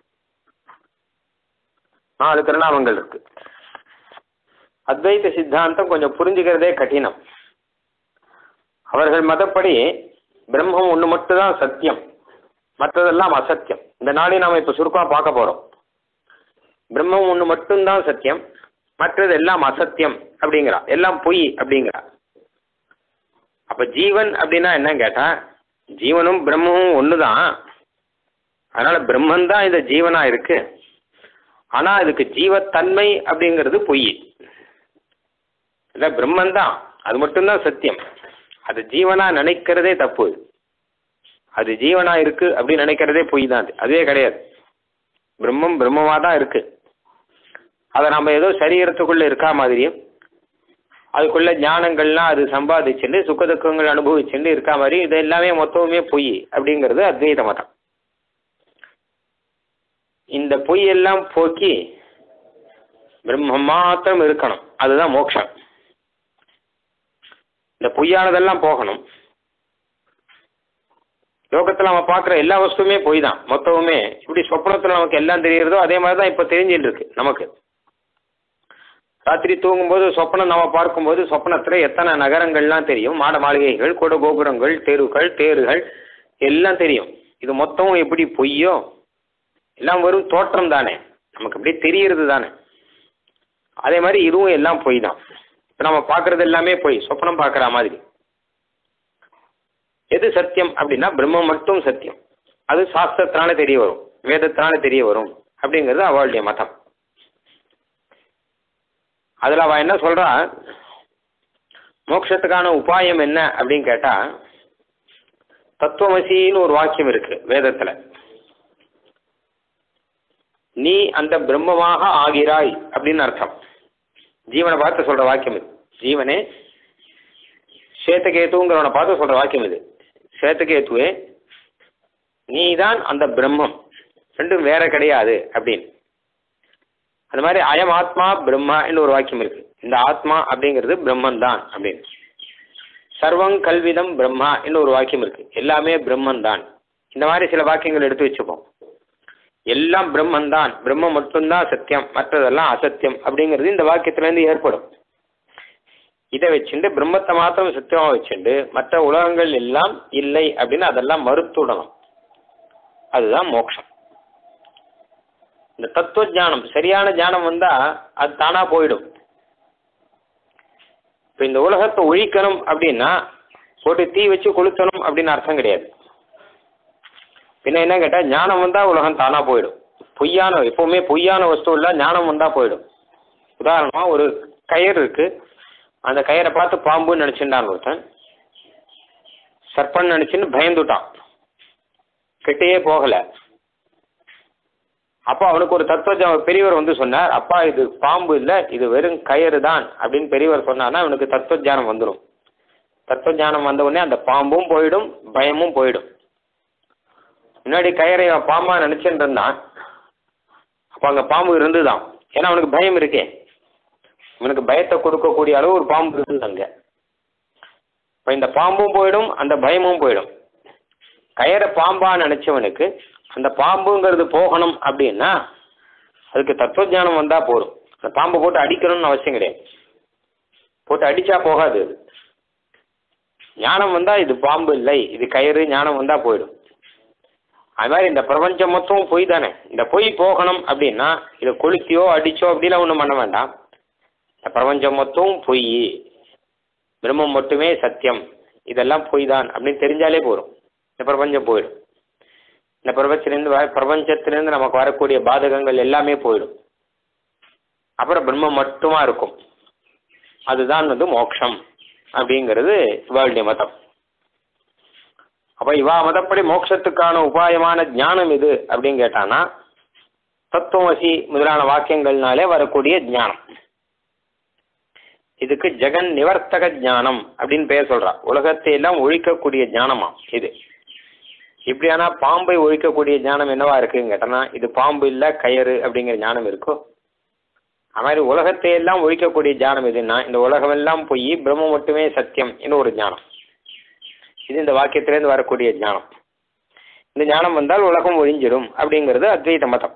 நாலு திருநாமங்கள் இருக்கு. அத்வைத சித்தாந்தம் கொஞ்சம் புரிஞ்சுக்கிறதே கடினம். அவர்கள் மதப்படி பிரம்மம் ஒன்று மட்டும்தான் சத்தியம், மற்றதெல்லாம் அசத்தியம். இந்த நாளையும் நாம் இப்போ சுருக்கமாக பார்க்க போகிறோம். பிரம்மம் ஒன்று மட்டும்தான் சத்தியம், மற்றது எல்லாம் அசத்தியம் அப்படிங்கிறா, எல்லாம் பொய் அப்படிங்கிறா. அப்போ ஜீவன் அப்படின்னா என்னன்னு கேட்டால், ஜீவனும் பிரம்மமும் ஒன்று தான். அதனால் பிரம்மந்தான் இந்த ஜீவனாக இருக்கு. ஆனால் இதுக்கு ஜீவத்தன்மை அப்படிங்கிறது பொய் இல்லை, பிரம்மந்தான் அது மட்டும்தான் சத்தியம். அது ஜீவனாக நினைக்கிறதே தப்பு. அது ஜீவனாக இருக்கு அப்படின்னு நினைக்கிறதே பொய் தான். அது அதுவே கிடையாது. பிரம்மம் பிரம்மமாக தான் இருக்கு. அதை நம்ம ஏதோ சரீரத்துக்குள்ளே இருக்கா மாதிரியும், அதுக்குள்ள ஞானங்கள்லாம் அது சம்பாதிச்சுட்டு சுக்கதுக்கங்கள் அனுபவிச்சுட்டு இருக்கா மாதிரி, இது எல்லாமே மொத்தமுமே பொய் அப்படிங்கிறது அத்வைத மதம். இந்த பொய் எல்லாம் போக்கி பிரம்மம் மாத்திரம் இருக்கணும், அதுதான் மோட்சம். இந்த பொய்யானதெல்லாம் போகணும். லோகத்தில் நம்ம பார்க்குற எல்லா வஸ்துவுமே பொய் தான் மொத்தமுமே. இப்படி சொப்னத்தில் நமக்கு எல்லாம் தெரியுறதோ அதே மாதிரி தான் இப்போ தெரிஞ்சுட்டு இருக்கு நமக்கு. ராத்திரி தூங்கும்போது சொப்னம் நம்ம பார்க்கும்போது சொப்னத்தில் எத்தனை நகரங்கள்லாம் தெரியும், மாட மாளிகைகள், கூட கோபுரங்கள், தெருக்கள், தேர்கள் எல்லாம் தெரியும். இது மொத்தமும் எப்படி பொய்யோ, எல்லாம் வெறும் தோற்றம் தானே, நமக்கு அப்படியே தெரியறது தானே. அதே மாதிரி இதுவும் எல்லாம் பொய் தான். இப்போ நம்ம பார்க்குறது எல்லாமே பொய், சொப்னம் பார்க்குற மாதிரி. எது சத்தியம் அப்படின்னா பிரம்மம் மட்டும் சத்தியம். அது சாஸ்திரத்தினால தெரிய வரும், வேதத்தினால தெரிய வரும் அப்படிங்கிறது அவளுடைய மதம். அதில் அவள் என்ன சொல்கிறா, மோட்சத்துக்கான உபாயம் என்ன அப்படின்னு கேட்டால், தத்துவமசின்னு ஒரு வாக்கியம் இருக்கு வேதத்தில். நீ அந்த பிரம்மமாக ஆகிறாய் அப்படின்னு அர்த்தம். ஜீவனை பார்த்து சொல்கிற வாக்கியம் இது. ஜீவனே சேத்தகேத்துங்கிறவனை பார்த்து சொல்கிற வாக்கியம் இது. சேத்தகேத்துவே நீ தான் அந்த பிரம்மம், ரெண்டும் வேற கிடையாது அப்படின்னு. அது மாதிரி அயம் ஆத்மா பிரம்மா என்று ஒரு வாக்கியம் இருக்கு. இந்த ஆத்மா அப்படிங்கிறது பிரம்மன் தான் அப்படின்னு. சர்வம் கல்விதம் பிரம்மா என்று ஒரு வாக்கியம் இருக்கு. எல்லாமே பிரம்மன் தான். இந்த மாதிரி சில வாக்கியங்கள் எடுத்து வச்சுப்போம். எல்லாம் பிரம்மன் தான், பிரம்மம் மட்டும்தான் சத்தியம், மற்றதெல்லாம் அசத்தியம் அப்படிங்கிறது இந்த வாக்கியத்திலேருந்து ஏற்படும். இதை வச்சுட்டு பிரம்மத்தை மாத்திரம் சத்தியமாக வச்சுட்டு மற்ற உலகங்கள் எல்லாம் இல்லை அப்படின்னு அதெல்லாம் மறுத்துடணும். அதுதான் மோட்சம். இந்த தத்துவ ஞானம், சரியான ஞானம் வந்தா அது தானா போயிடும். இப்போ இந்த உலகத்தை ஒழிக்கணும் அப்படின்னா போட்டு தீ வச்சு கொளுத்தணும் அப்படின்னு அர்த்தம் கிடையாது. பின்ன என்ன கேட்டால், ஞானம் வந்தால் உலகம் தானா போயிடும். பொய்யான எப்பவுமே பொய்யான வஸ்து இல்லை, ஞானம் வந்தால் போயிடும். உதாரணமாக ஒரு கயிறு இருக்கு, அந்த கயிறை பார்த்து பாம்புன்னு நினச்சிட்டான் ஒருத்தன். சர்ப்பன்னு நினச்சின்னு பயந்துட்டான், கிட்டேயே போகலை. அப்போ அவனுக்கு ஒரு தத்துவ பெரியவர் வந்து சொன்னார், அப்பா இது பாம்பு இல்லை, இது வெறும் கயிறு தான் அப்படின்னு பெரியவர் சொன்னார்னா அவனுக்கு தத்துவ ஞானம் வந்துடும். தத்துவ ஞானம் வந்த உடனே அந்த பாம்பும் போயிடும், பயமும் போயிடும். முன்னாடி கயிறை பாம்பா நினைச்சுட்டு இருந்தான், அப்போ அங்கே பாம்பு இருந்துதான். ஏன்னா அவனுக்கு பயம் இருக்கே, அவனுக்கு பயத்தை கொடுக்கக்கூடிய அளவு ஒரு பாம்பு இருந்தது அங்கே. இப்போ இந்த பாம்பும் போயிடும், அந்த பயமும் போயிடும். கயிறை பாம்பா நினைச்சவனுக்கு அந்த பாம்புங்கிறது போகணும் அப்படின்னா அதுக்கு தத்துவ ஞானம் வந்தா போதும். அந்த பாம்பை போட்டு அடிக்கணும்னு அவசியம் கிடையாது, போட்டு அடிச்சா போகாது. அது ஞானம் வந்தா இது பாம்பு இல்லை, இது கயிறு, ஞானம் வந்தா போயிடும். அது மாதிரி இந்த பிரபஞ்சம் மொத்தமும் பொய் தானே. இந்த பொய் போகணும் அப்படின்னா இதை கொளுத்தியோ அடிச்சோ அப்படிலாம் ஒன்றும் பண்ண வேண்டாம். இந்த பிரபஞ்சம் மொத்தமும் பொய், பிரம்மம் மட்டுமே சத்தியம், இதெல்லாம் பொய் தான் அப்படின்னு தெரிஞ்சாலே போதும். இந்த பிரபஞ்சம் போயிடும். இந்த பிரபஞ்சத்திலிருந்து வ பிரபஞ்சத்திலிருந்து நமக்கு வரக்கூடிய பாதகங்கள் எல்லாமே போயிடும். அப்புறம் பிரம்மம் மட்டுமா இருக்கும். அதுதான் வந்து மோட்சம் அப்படிங்கிறது இவாளுடைய மதம். அப்ப இவா மதப்படி மோட்சத்துக்கான உபாயமான ஞானம் எது அப்படின்னு கேட்டானா தத்துவமசி முதலான வாக்கியங்கள்னாலே வரக்கூடிய ஞானம். இதுக்கு ஜெகன் நிவர்த்தக ஞானம் அப்படின்னு பெயர் சொல்றா. உலகத்தை எல்லாம் ஒழிக்கக்கூடிய ஞானமா இது. இப்படியானா பாம்பை ஒழிக்கக்கூடிய ஞானம் என்னவா இருக்குன்னு கேட்டனா இது பாம்பு இல்ல கயறு அப்படிங்கிற ஞானம் இருக்கோ. அது மாதிரி உலகத்தை எல்லாம் ஒழிக்கக்கூடிய ஞானம் எதுன்னா இந்த உலகம் எல்லாம் போய் பிரம்மம் மட்டுமே சத்தியம் இன்னும் ஒரு ஞானம். இது இந்த வாக்கியத்திலேருந்து வரக்கூடிய ஞானம். இந்த ஞானம் வந்தால் உலகம் ஒழிஞ்சிடும் அப்படிங்கிறது அத்வைத மதம்.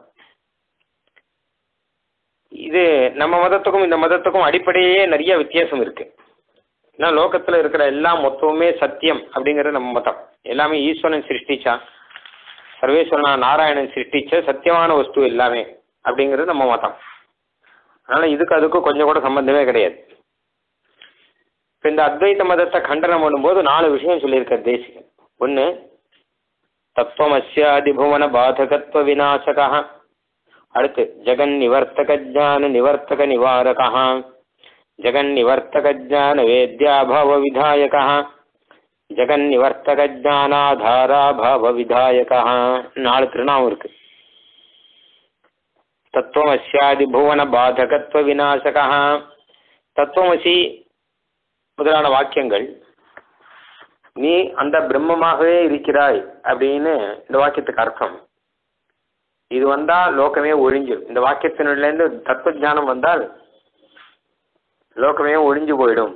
இது நம்ம மதத்துக்கும் இந்த மதத்துக்கும் அடிப்படையே நிறைய வித்தியாசம் இருக்கு. ஏன்னா லோகத்துல இருக்கிற எல்லாம் மொத்தமுமே சத்தியம் அப்படிங்கிறது நம்ம மதம். எல்லாமே ஈஸ்வரன் சிருஷ்டிச்சா, சர்வேஸ்வரனா நாராயணன் சிருஷ்டிச்ச சத்தியமான வஸ்து எல்லாமே அப்படிங்கிறது நம்ம மதம். அதனால இதுக்கு அதுக்கும் கொஞ்சம் கூட சம்பந்தமே கிடையாது. இப்போ இந்த அத்வைத மதத்தை கண்டனம் பண்ணும்போது நாலு விஷயம் சொல்லியிருக்க தேசிகன். ஒன்று தத்துவமஸ்யாதிபுவன பாதகத்துவ விநாசகா, அடுத்து ஜெகன் நிவர்த்தக ஜான நிவர்த்தக நிவாரகா, ஜெகன் நிவர்த்தக ஜான வேத்யாபாவ விதாயகா, ஜெகன் நிவர்த்தக ஜானாதாராபாவ விதாயகா. நாலு திருநாமம் இருக்கு. தத்துவமஸ்யாதி புவன பாதகத்துவ விநாசகா, தத்துவமசி முதலான வாக்கியங்கள் நீ அந்த பிரம்மமாகவே இருக்கிறாய் அப்படின்னு இந்த வாக்கியத்துக்கு அர்த்தம். இது வந்தா லோகமே ஒழிஞ்சிடும். இந்த வாக்கியத்தினிலிருந்து தத்துவ ஞானம் வந்தால் லோகமே ஒழிஞ்சு போயிடும்,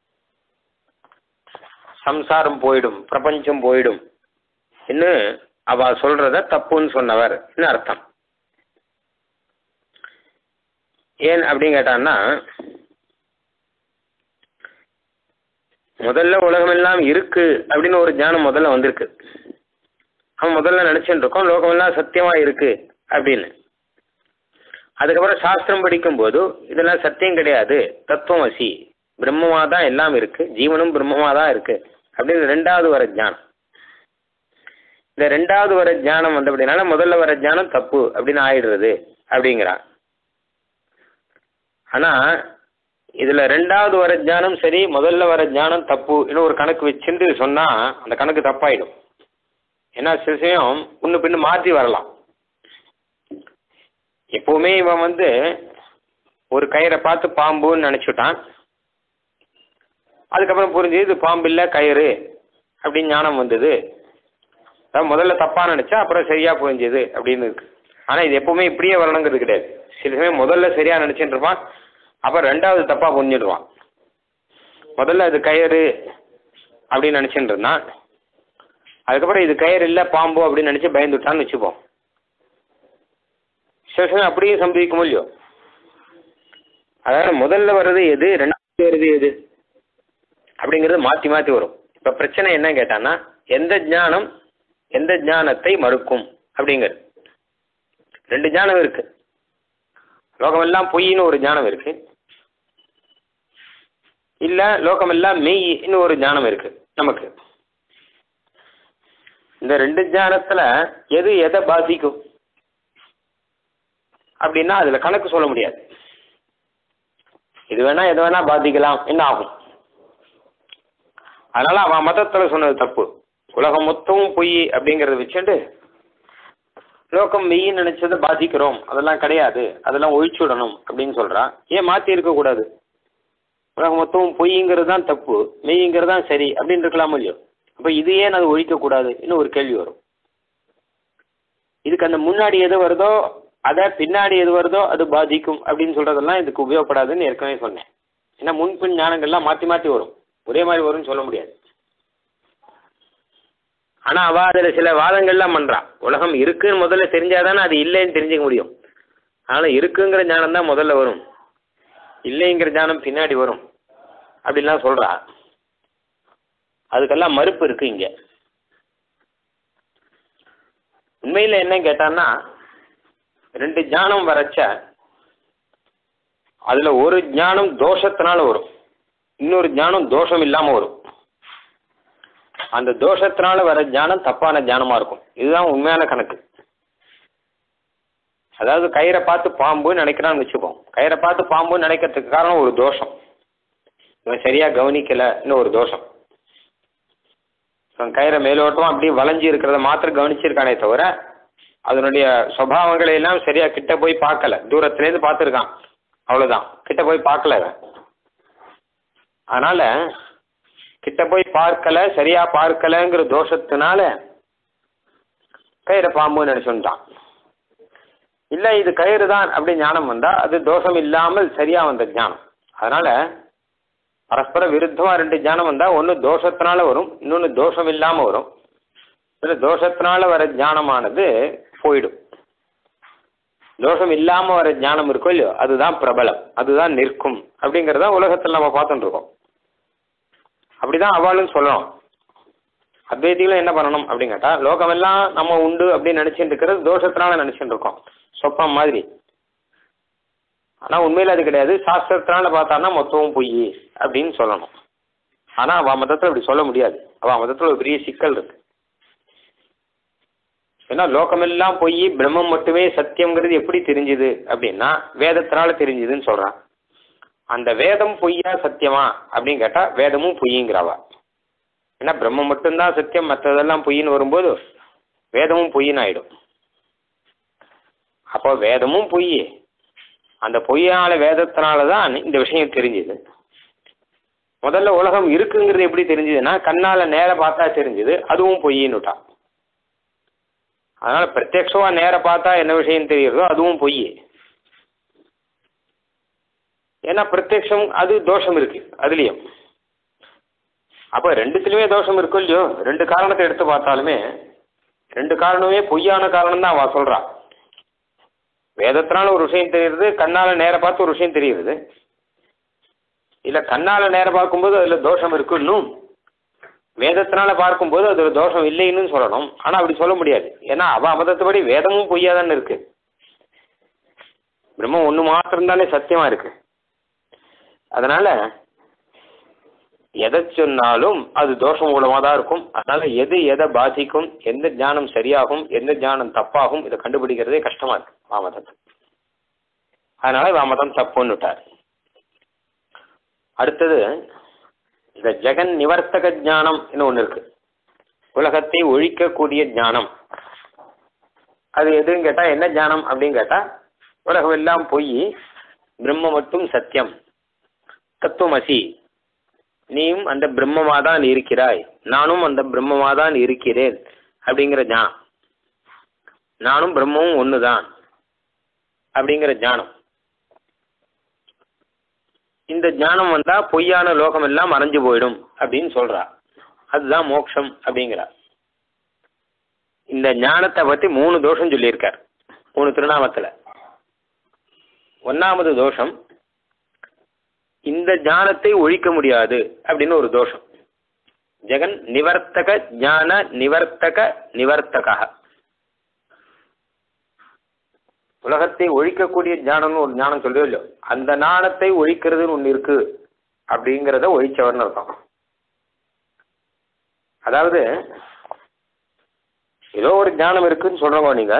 சம்சாரம் போயிடும், பிரபஞ்சம் போயிடும் இன்னும் அவ சொல்றத தப்புன்னு சொன்னவர் அர்த்தம். ஏன் அப்படின்னு கேட்டான்னா முதல்ல உலகம் எல்லாம் இருக்கு அப்படின்னு ஒரு ஞானம் முதல்ல வந்திருக்கு. அவன் முதல்ல நினைச்சுட்டு இருக்கோம் லோகம் எல்லாம் சத்தியமா இருக்கு அப்படின்னு. அதுக்கப்புறம் சாஸ்திரம் படிக்கும் போது இதெல்லாம் சத்தியம் கிடையாது, தத்துவமசி பிரம்மமா தான் எல்லாம் இருக்கு, ஜீவனும் பிரம்மமா தான் இருக்கு அப்படின்னு ரெண்டாவது வர ஞானம். இந்த ரெண்டாவது வர ஞானம் வந்து அப்படின்னால முதல்ல வர ஞானம் தப்பு அப்படின்னு ஆயிடுறது அப்படிங்கிறான். ஆனா இதுல ரெண்டாவது வர ஞானம் சரி, முதல்ல வர ஞானம் தப்பு இன்னும் ஒரு கணக்கு வச்சுட்டு சொன்னா அந்த கணக்கு தப்பாயிடும். ஏன்னா சில சமயம் முன்னு பின்னு மாற்றி வரலாம். எப்பவுமே இவன் வந்து ஒரு கயிறை பார்த்து பாம்புன்னு நினைச்சுட்டான், அதுக்கப்புறம் புரிஞ்சு இது பாம்பு இல்லை கயிறு அப்படின்னு ஞானம் வந்தது. அதாவது முதல்ல தப்பா நினைச்சா அப்புறம் சரியா புரிஞ்சுது அப்படின்னு இருக்கு. ஆனா இது எப்பவுமே இப்படியே வரணுங்கிறது கிடையாது. சில சமயம் முதல்ல சரியா நினைச்சுட்டு இருப்பான், அப்புறம் ரெண்டாவது தப்பா புரிஞ்சிடுவான். முதல்ல இது கயிறு அப்படின்னு நினைச்சுட்டு இருந்தான், அதுக்கப்புறம் இது கயிறு இல்லை பாம்பு அப்படின்னு நினைச்சு பயந்துட்டான்னு வச்சுப்போம். சில சமயம் அப்படியே சம்பவிக்கும் இல்லையோ. அதாவது முதல்ல வர்றது எது ரெண்டாவது வருது எது அப்படிங்கிறது மாற்றி மாற்றி வரும். இப்போ பிரச்சனை என்ன கேட்டான்னா எந்த ஞானம் எந்த ஞானத்தை மறுக்கும் அப்படிங்கிறது. ரெண்டு ஞானம் இருக்கு. லோகமெல்லாம் பொய்ன்னு ஒரு ஞானம் இருக்கு, இல்ல லோகமெல்லாம் மெய்ன்னு ஒரு ஞானம் இருக்கு நமக்கு. இந்த ரெண்டு ஞானத்துல எது எதை பாதிக்கும் அப்படின்னா அதுல கணக்கு சொல்ல முடியாது. இது வேணா எது வேணா பாதிக்கலாம் என்ன ஆகும். அதனால அவன் மதத்துல சொன்னது தப்பு. உலகம் மொத்தமும் பொய் அப்படிங்கறத வச்சுட்டு லோகம் மெய்ன்னு நினைச்சதை பாதிக்கிறோம், அதெல்லாம் கிடையாது, அதெல்லாம் ஒழிச்சுடணும் அப்படின்னு சொல்றான். ஏன் மாத்தி இருக்க கூடாது? உலகம் மொத்தமும் பொய்ங்கிறது தான் தப்பு, மெய்ங்கிறது தான் சரி அப்படின்னு இருக்கலாமோ இல்லையோ. அப்ப இது ஏன் அது ஒழிக்கக்கூடாது இன்னும் ஒரு கேள்வி வரும். இதுக்கு அந்த முன்னாடி எது வருதோ அதை பின்னாடி எது வருதோ அது பாதிக்கும் அப்படின்னு சொல்றதெல்லாம் இதுக்கு உபயோகப்படாதுன்னு ஏற்கனவே சொன்னேன். ஏன்னா முன்பின் ஞானங்கள்லாம் மாற்றி மாற்றி வரும், ஒரே மாதிரி வரும்னு சொல்ல முடியாது. ஆனா அவ அதுல சில வாதங்கள்லாம் பண்றான். உலகம் இருக்குன்னு முதல்ல தெரிஞ்சாதானே அது இல்லைன்னு தெரிஞ்சுக்க முடியும். அதனால இருக்குங்கிற ஞானம் தான் முதல்ல வரும், இல்லைங்கிற ஞானம் பின்னாடி வரும் அப்படின்லாம் சொல்றா. அதுக்கெல்லாம் மறுப்பு இருக்கு இங்க. உண்மையில் என்ன கேட்டான்னா ரெண்டு ஞானம் வரைச்ச அதுல ஒரு ஞானம் தோஷத்தினால வரும், இன்னொரு ஞானம் தோஷம் இல்லாம வரும். அந்த தோஷத்தினால வர ஞானம் தப்பான ஞானமா இருக்கும். இதுதான் உண்மையான கணக்கு. அதாவது கயிறை பார்த்து பாம்புன்னு நினைக்கிறான்னு வச்சுப்போம். கயிறை பார்த்து பாம்புன்னு நினைக்கிறதுக்கு காரணம் ஒரு தோஷம், இவன் சரியா கவனிக்கலன்னு ஒரு தோஷம். கயிறை மேலோட்டம் அப்படி வளைஞ்சி இருக்கிறத மாத்திரம் கவனிச்சிருக்கானே தவிர அதனுடைய சுபாவங்களை எல்லாம் சரியா கிட்ட போய் பார்க்கல, தூரத்துலேருந்து பார்த்துருக்கான் அவ்வளோதான், கிட்ட போய் பார்க்கல. அதனால கிட்ட போய் பார்க்கல, சரியா பார்க்கலங்கிற தோஷத்தினால கயிறை பாம்புன்னு நினைச்சுட்டான். இல்லை இது கயிறு தான் அப்படி ஞானம் வந்தா அது தோஷம் இல்லாமல் சரியா வந்த ஞானம். அதனால பரஸ்பர விருத்தமா ரெண்டு ஞானம் வந்தா ஒன்று தோஷத்தினால வரும், இன்னொன்று தோஷம் இல்லாம வரும். இதில் தோஷத்தினால வர ஞானமானது போயிடும். தோஷம் இல்லாம வர ஞானம் இருக்கும் இல்லையோ அதுதான் பிரபலம், அதுதான் நிற்கும் அப்படிங்கிறத உலகத்தில் நம்ம பார்த்துட்டு இருக்கோம். அப்படிதான் அவளும் சொல்லணும். அத்வைதிகளும் என்ன பண்ணணும் அப்படின்னு கேட்டா லோகமெல்லாம் நம்ம உண்டு அப்படின்னு நினைச்சுட்டு இருக்கிறது தோஷத்தினால நினைச்சுட்டு இருக்கோம், சொப்பம் மாதிரி. ஆனா உண்மையில அது கிடையாது, சாஸ்திரத்தினால பார்த்தான்னா மொத்தமும் பொய் அப்படின்னு சொல்லணும். ஆனா அவ மதத்துல அப்படி சொல்ல முடியாது. அவ மதத்துல ஒரு பெரிய சிக்கல் இருக்கு. ஏன்னா லோகமெல்லாம் பொய், பிரம்மம் மட்டுமே சத்தியம்ங்கிறது எப்படி தெரிஞ்சுது அப்படின்னா வேதத்தினால தெரிஞ்சுதுன்னு சொல்றான். அந்த வேதம் பொய்யா சத்தியமா அப்படின்னு கேட்டா வேதமும் பொய்ங்கிறவா. ஏன்னா பிரம்மம் மட்டும்தான் சத்தியம், மற்றதெல்லாம் பொய்ன்னு வரும்போது வேதமும் பொய்ன்னு ஆயிடும். அப்போ வேதமும் பொய், அந்த பொய்யால வேதத்தினாலதான் இந்த விஷயம் தெரிஞ்சுது. முதல்ல உலகம் இருக்குங்கிறது எப்படி தெரிஞ்சுதுன்னா கண்ணால நேர பார்த்தா தெரிஞ்சுது, அதுவும் பொய்ன்னுட்டான். அதனால பிரத்யட்சமா நேர பார்த்தா என்ன விஷயம் தெரியுறதோ அதுவும் பொய். ஏன்னா பிரத்யட்சம் அது தோஷம் இருக்கு அதுலயும். அப்ப ரெண்டுத்திலுமே தோஷம் இருக்கும் இல்லையோ, ரெண்டு காரணத்தை எடுத்து பார்த்தாலுமே ரெண்டு காரணமே பொய்யான காரணம் தான் அவ சொல்றா. வேதத்தினால ஒரு விஷயம் தெரியுது, கண்ணால நேர பார்த்து ஒரு விஷயம் தெரியுது. இல்ல கண்ணால நேர பார்க்கும்போது அதுல தோஷம் இருக்குன்னும், வேதத்தினால பார்க்கும்போது அதுல தோஷம் இல்லைன்னு சொல்லணும். ஆனா அப்படி சொல்ல முடியாது. ஏன்னா அவ மதத்துப்படி வேதமும் பொய்யாதான்னு இருக்கு, பிரம்மம் ஒண்ணு மாத்திரம் தானே சத்தியமா இருக்கு. அதனால எதை சொன்னாலும் அது தோஷம் மூலமா தான் இருக்கும். அதனால எது எதை பாதிக்கும், எந்த ஞானம் சரியாகும், எந்த ஞானம் தப்பாகும், இதை கண்டுபிடிக்கிறதே கஷ்டமா இருக்கு வாமதத்துக்கு. அதனால வாமதம் தப்புன்னு விட்டார். அடுத்தது இந்த ஜெகன் நிவர்த்தக ஞானம் ஒன்று இருக்கு, உலகத்தை ஒழிக்கக்கூடிய ஞானம். அது எதுன்னு கேட்டா என்ன ஞானம் அப்படின்னு கேட்டா உலகம் எல்லாம் பொய், பிரம்ம மட்டும் சத்தியம், தத்துவமசி, நீயும் அந்த பிரம்மமாதான் இருக்கிறாய், நானும் அந்த பிரம்மமாதான் இருக்கிறேன் அப்படிங்கிற ஞானம். நானும் பிரம்மமும் ஒண்ணுதான் அப்படிங்கிற ஞானம். இந்த ஞானம் வந்தா பொய்யான லோகம் எல்லாம் மறைஞ்சு போயிடும் அப்படின்னு சொல்றா. அதுதான் மோட்சம் அப்படிங்கிறா. இந்த ஞானத்தை பத்தி மூணு தோஷம் சொல்லியிருக்கார் மூணு திருநாமத்துல. ஒன்னாவது தோஷம் இந்த ஞானத்தை ஒழிக்க முடியாது அப்படின்னு ஒரு தோஷம். ஜெகன் நிவர்த்தக ஞான நிவர்த்தக நிவர்த்தக, உலகத்தை ஒழிக்கக்கூடிய ஞானம்னு ஒரு ஞானம் சொல்றோம் இல்லையோ, அந்த ஞானத்தை ஒழிக்கிறதுன்னு ஒண்ணு இருக்கு அப்படிங்கிறத ஒழிச்சவர்னு அர்த்தம். அதாவது ஏதோ ஒரு ஞானம் இருக்குன்னு சொல்றோங்க நீங்க,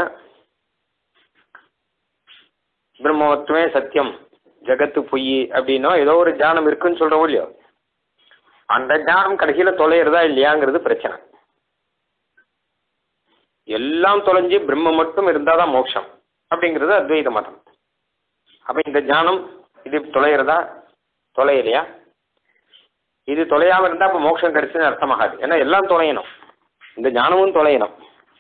பிரம்மத்துவமே சத்தியம், ஜகத்து பொய் அப்படின்னா ஏதோ ஒரு ஞானம் இருக்குன்னு சொல்றோம் இல்லையோ, அந்த ஞானம் கடைசியில தொலைகிறதா இல்லையாங்கிறது பிரச்சனை. எல்லாம் தொலைஞ்சு பிரம்ம மட்டும் இருந்தாதான் மோட்சம் அப்படிங்கிறது அத்வைத மதம். அப்ப இந்த ஞானம் இது தொலைகிறதா தொலையலையா? இது தொலையாம இருந்தா அப்ப மோட்சம் கிடைச்சுன்னு அர்த்தமாகாது. ஏன்னா எல்லாம் தொலையணும், இந்த ஞானமும் தொலையணும்.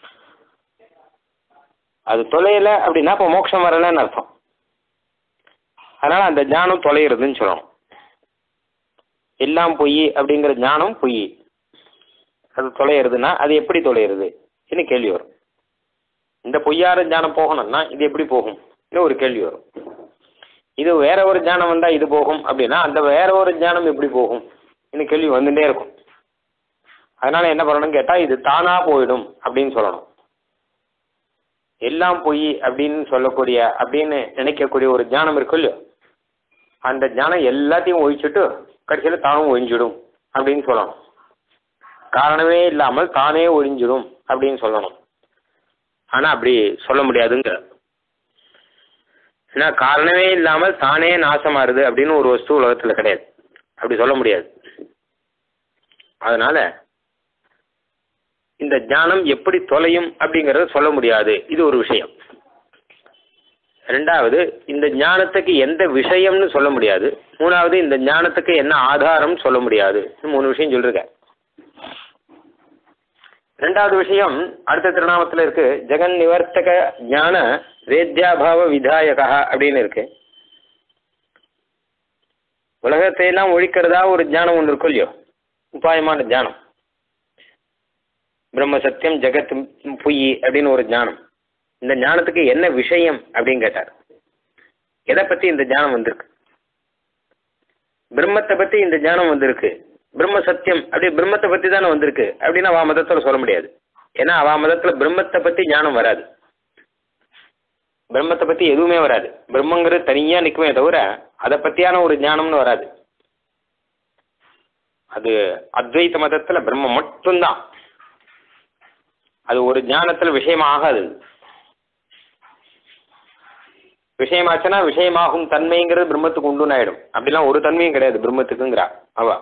அது தொலையல அப்படின்னா அப்ப மோட்சம் வரலன்னு அர்த்தம். அதனால அந்த ஞானம் தொலைகிறதுன்னு சொல்லணும். எல்லாம் பொய் அப்படிங்கிற ஞானம் பொய், அது தொலைகிறதுனா அது எப்படி தொலைகிறது இன்னும் கேள்வி வரும். இந்த பொய்யார ஞானம் போகணும்னா இது எப்படி போகும் இன்னும் ஒரு கேள்வி வரும். இது வேற ஒரு ஞானம் வந்தா இது போகும் அப்படின்னா அந்த வேற ஒரு ஞானம் எப்படி போகும் இன்னும் கேள்வி வந்துட்டே இருக்கும். அதனால என்ன பண்ணணும்னு கேட்டா இது தானா போயிடும் அப்படின்னு சொல்லணும். எல்லாம் பொய் அப்படின்னு சொல்லக்கூடிய அப்படின்னு நினைக்கக்கூடிய ஒரு ஞானம் இருக்கும் இல்லையோ, அந்த ஞானம் எல்லாத்தையும் ஒழிச்சுட்டு கடைசியில் தானும் ஒழிஞ்சிடும் அப்படின்னு சொல்லணும். காரணமே இல்லாமல் தானே ஒழிஞ்சிடும் அப்படின்னு சொல்லணும். ஆனால் அப்படி சொல்ல முடியாதுங்க. ஏன்னா காரணமே இல்லாமல் தானே நாசமாறுது அப்படின்னு ஒரு வஸ்து உலகத்தில் கிடையாது. அப்படி சொல்ல முடியாது. அதனால இந்த ஞானம் எப்படி தொலையும் அப்படிங்கிறத சொல்ல முடியாது. இது ஒரு விஷயம். ரெண்டாவது, இந்த ஞானத்துக்கு எந்த விஷயம்னு சொல்ல முடியாது. மூணாவது, இந்த ஞானத்துக்கு என்ன ஆதாரம் சொல்ல முடியாது. மூணு விஷயம் சொல்லிருக்க. ரெண்டாவது விஷயம் அடுத்த திருநாமத்தில் இருக்கு. ஜெகன் நிவர்த்தக ஞான வேத்யாபாவ விதாயகா அப்படின்னு இருக்கு. உலகத்தை எல்லாம் ஒழிக்கிறதா ஒரு ஞானம் ஒன்று இருக்கும் இல்லையோ, உபாயமான ஞானம். பிரம்ம சத்தியம் ஜெகத் பொய் அப்படின்னு ஒரு ஞானம். இந்த ஞானத்துக்கு என்ன விஷயம் அப்படின்னு கேட்டார். எதை பத்தி இந்த ஞானம் வந்திருக்கு? பிரம்மத்தை பத்தி இந்த ஞானம் வந்திருக்கு. பிரம்ம சத்தியம் அப்படி பிரம்மத்தை பத்தி தானே வந்திருக்கு அப்படின்னா அவ மதத்துல சொல்ல முடியாது. ஏன்னா அவ மதத்துல பிரம்மத்தை பத்தி ஞானம் வராது. பிரம்மத்தை பத்தி எதுவுமே வராது. பிரம்மங்கிறது தனியா நிற்குமே தவிர அதை பத்தியான ஒரு ஞானம்னு வராது. அது அத்வைத மதத்துல பிரம்மம் மட்டும்தான். அது ஒரு ஞானத்துல விஷயமா ஆகாது. விஷயமாச்சுன்னா விஷயமாகும் தன்மைங்கிறது பிரம்மத்துக்கு உண்டுன்னு ஆயிடும். அப்படிலாம் ஒரு தன்மையும் கிடையாது பிரம்மத்துக்குங்கிறா அவ.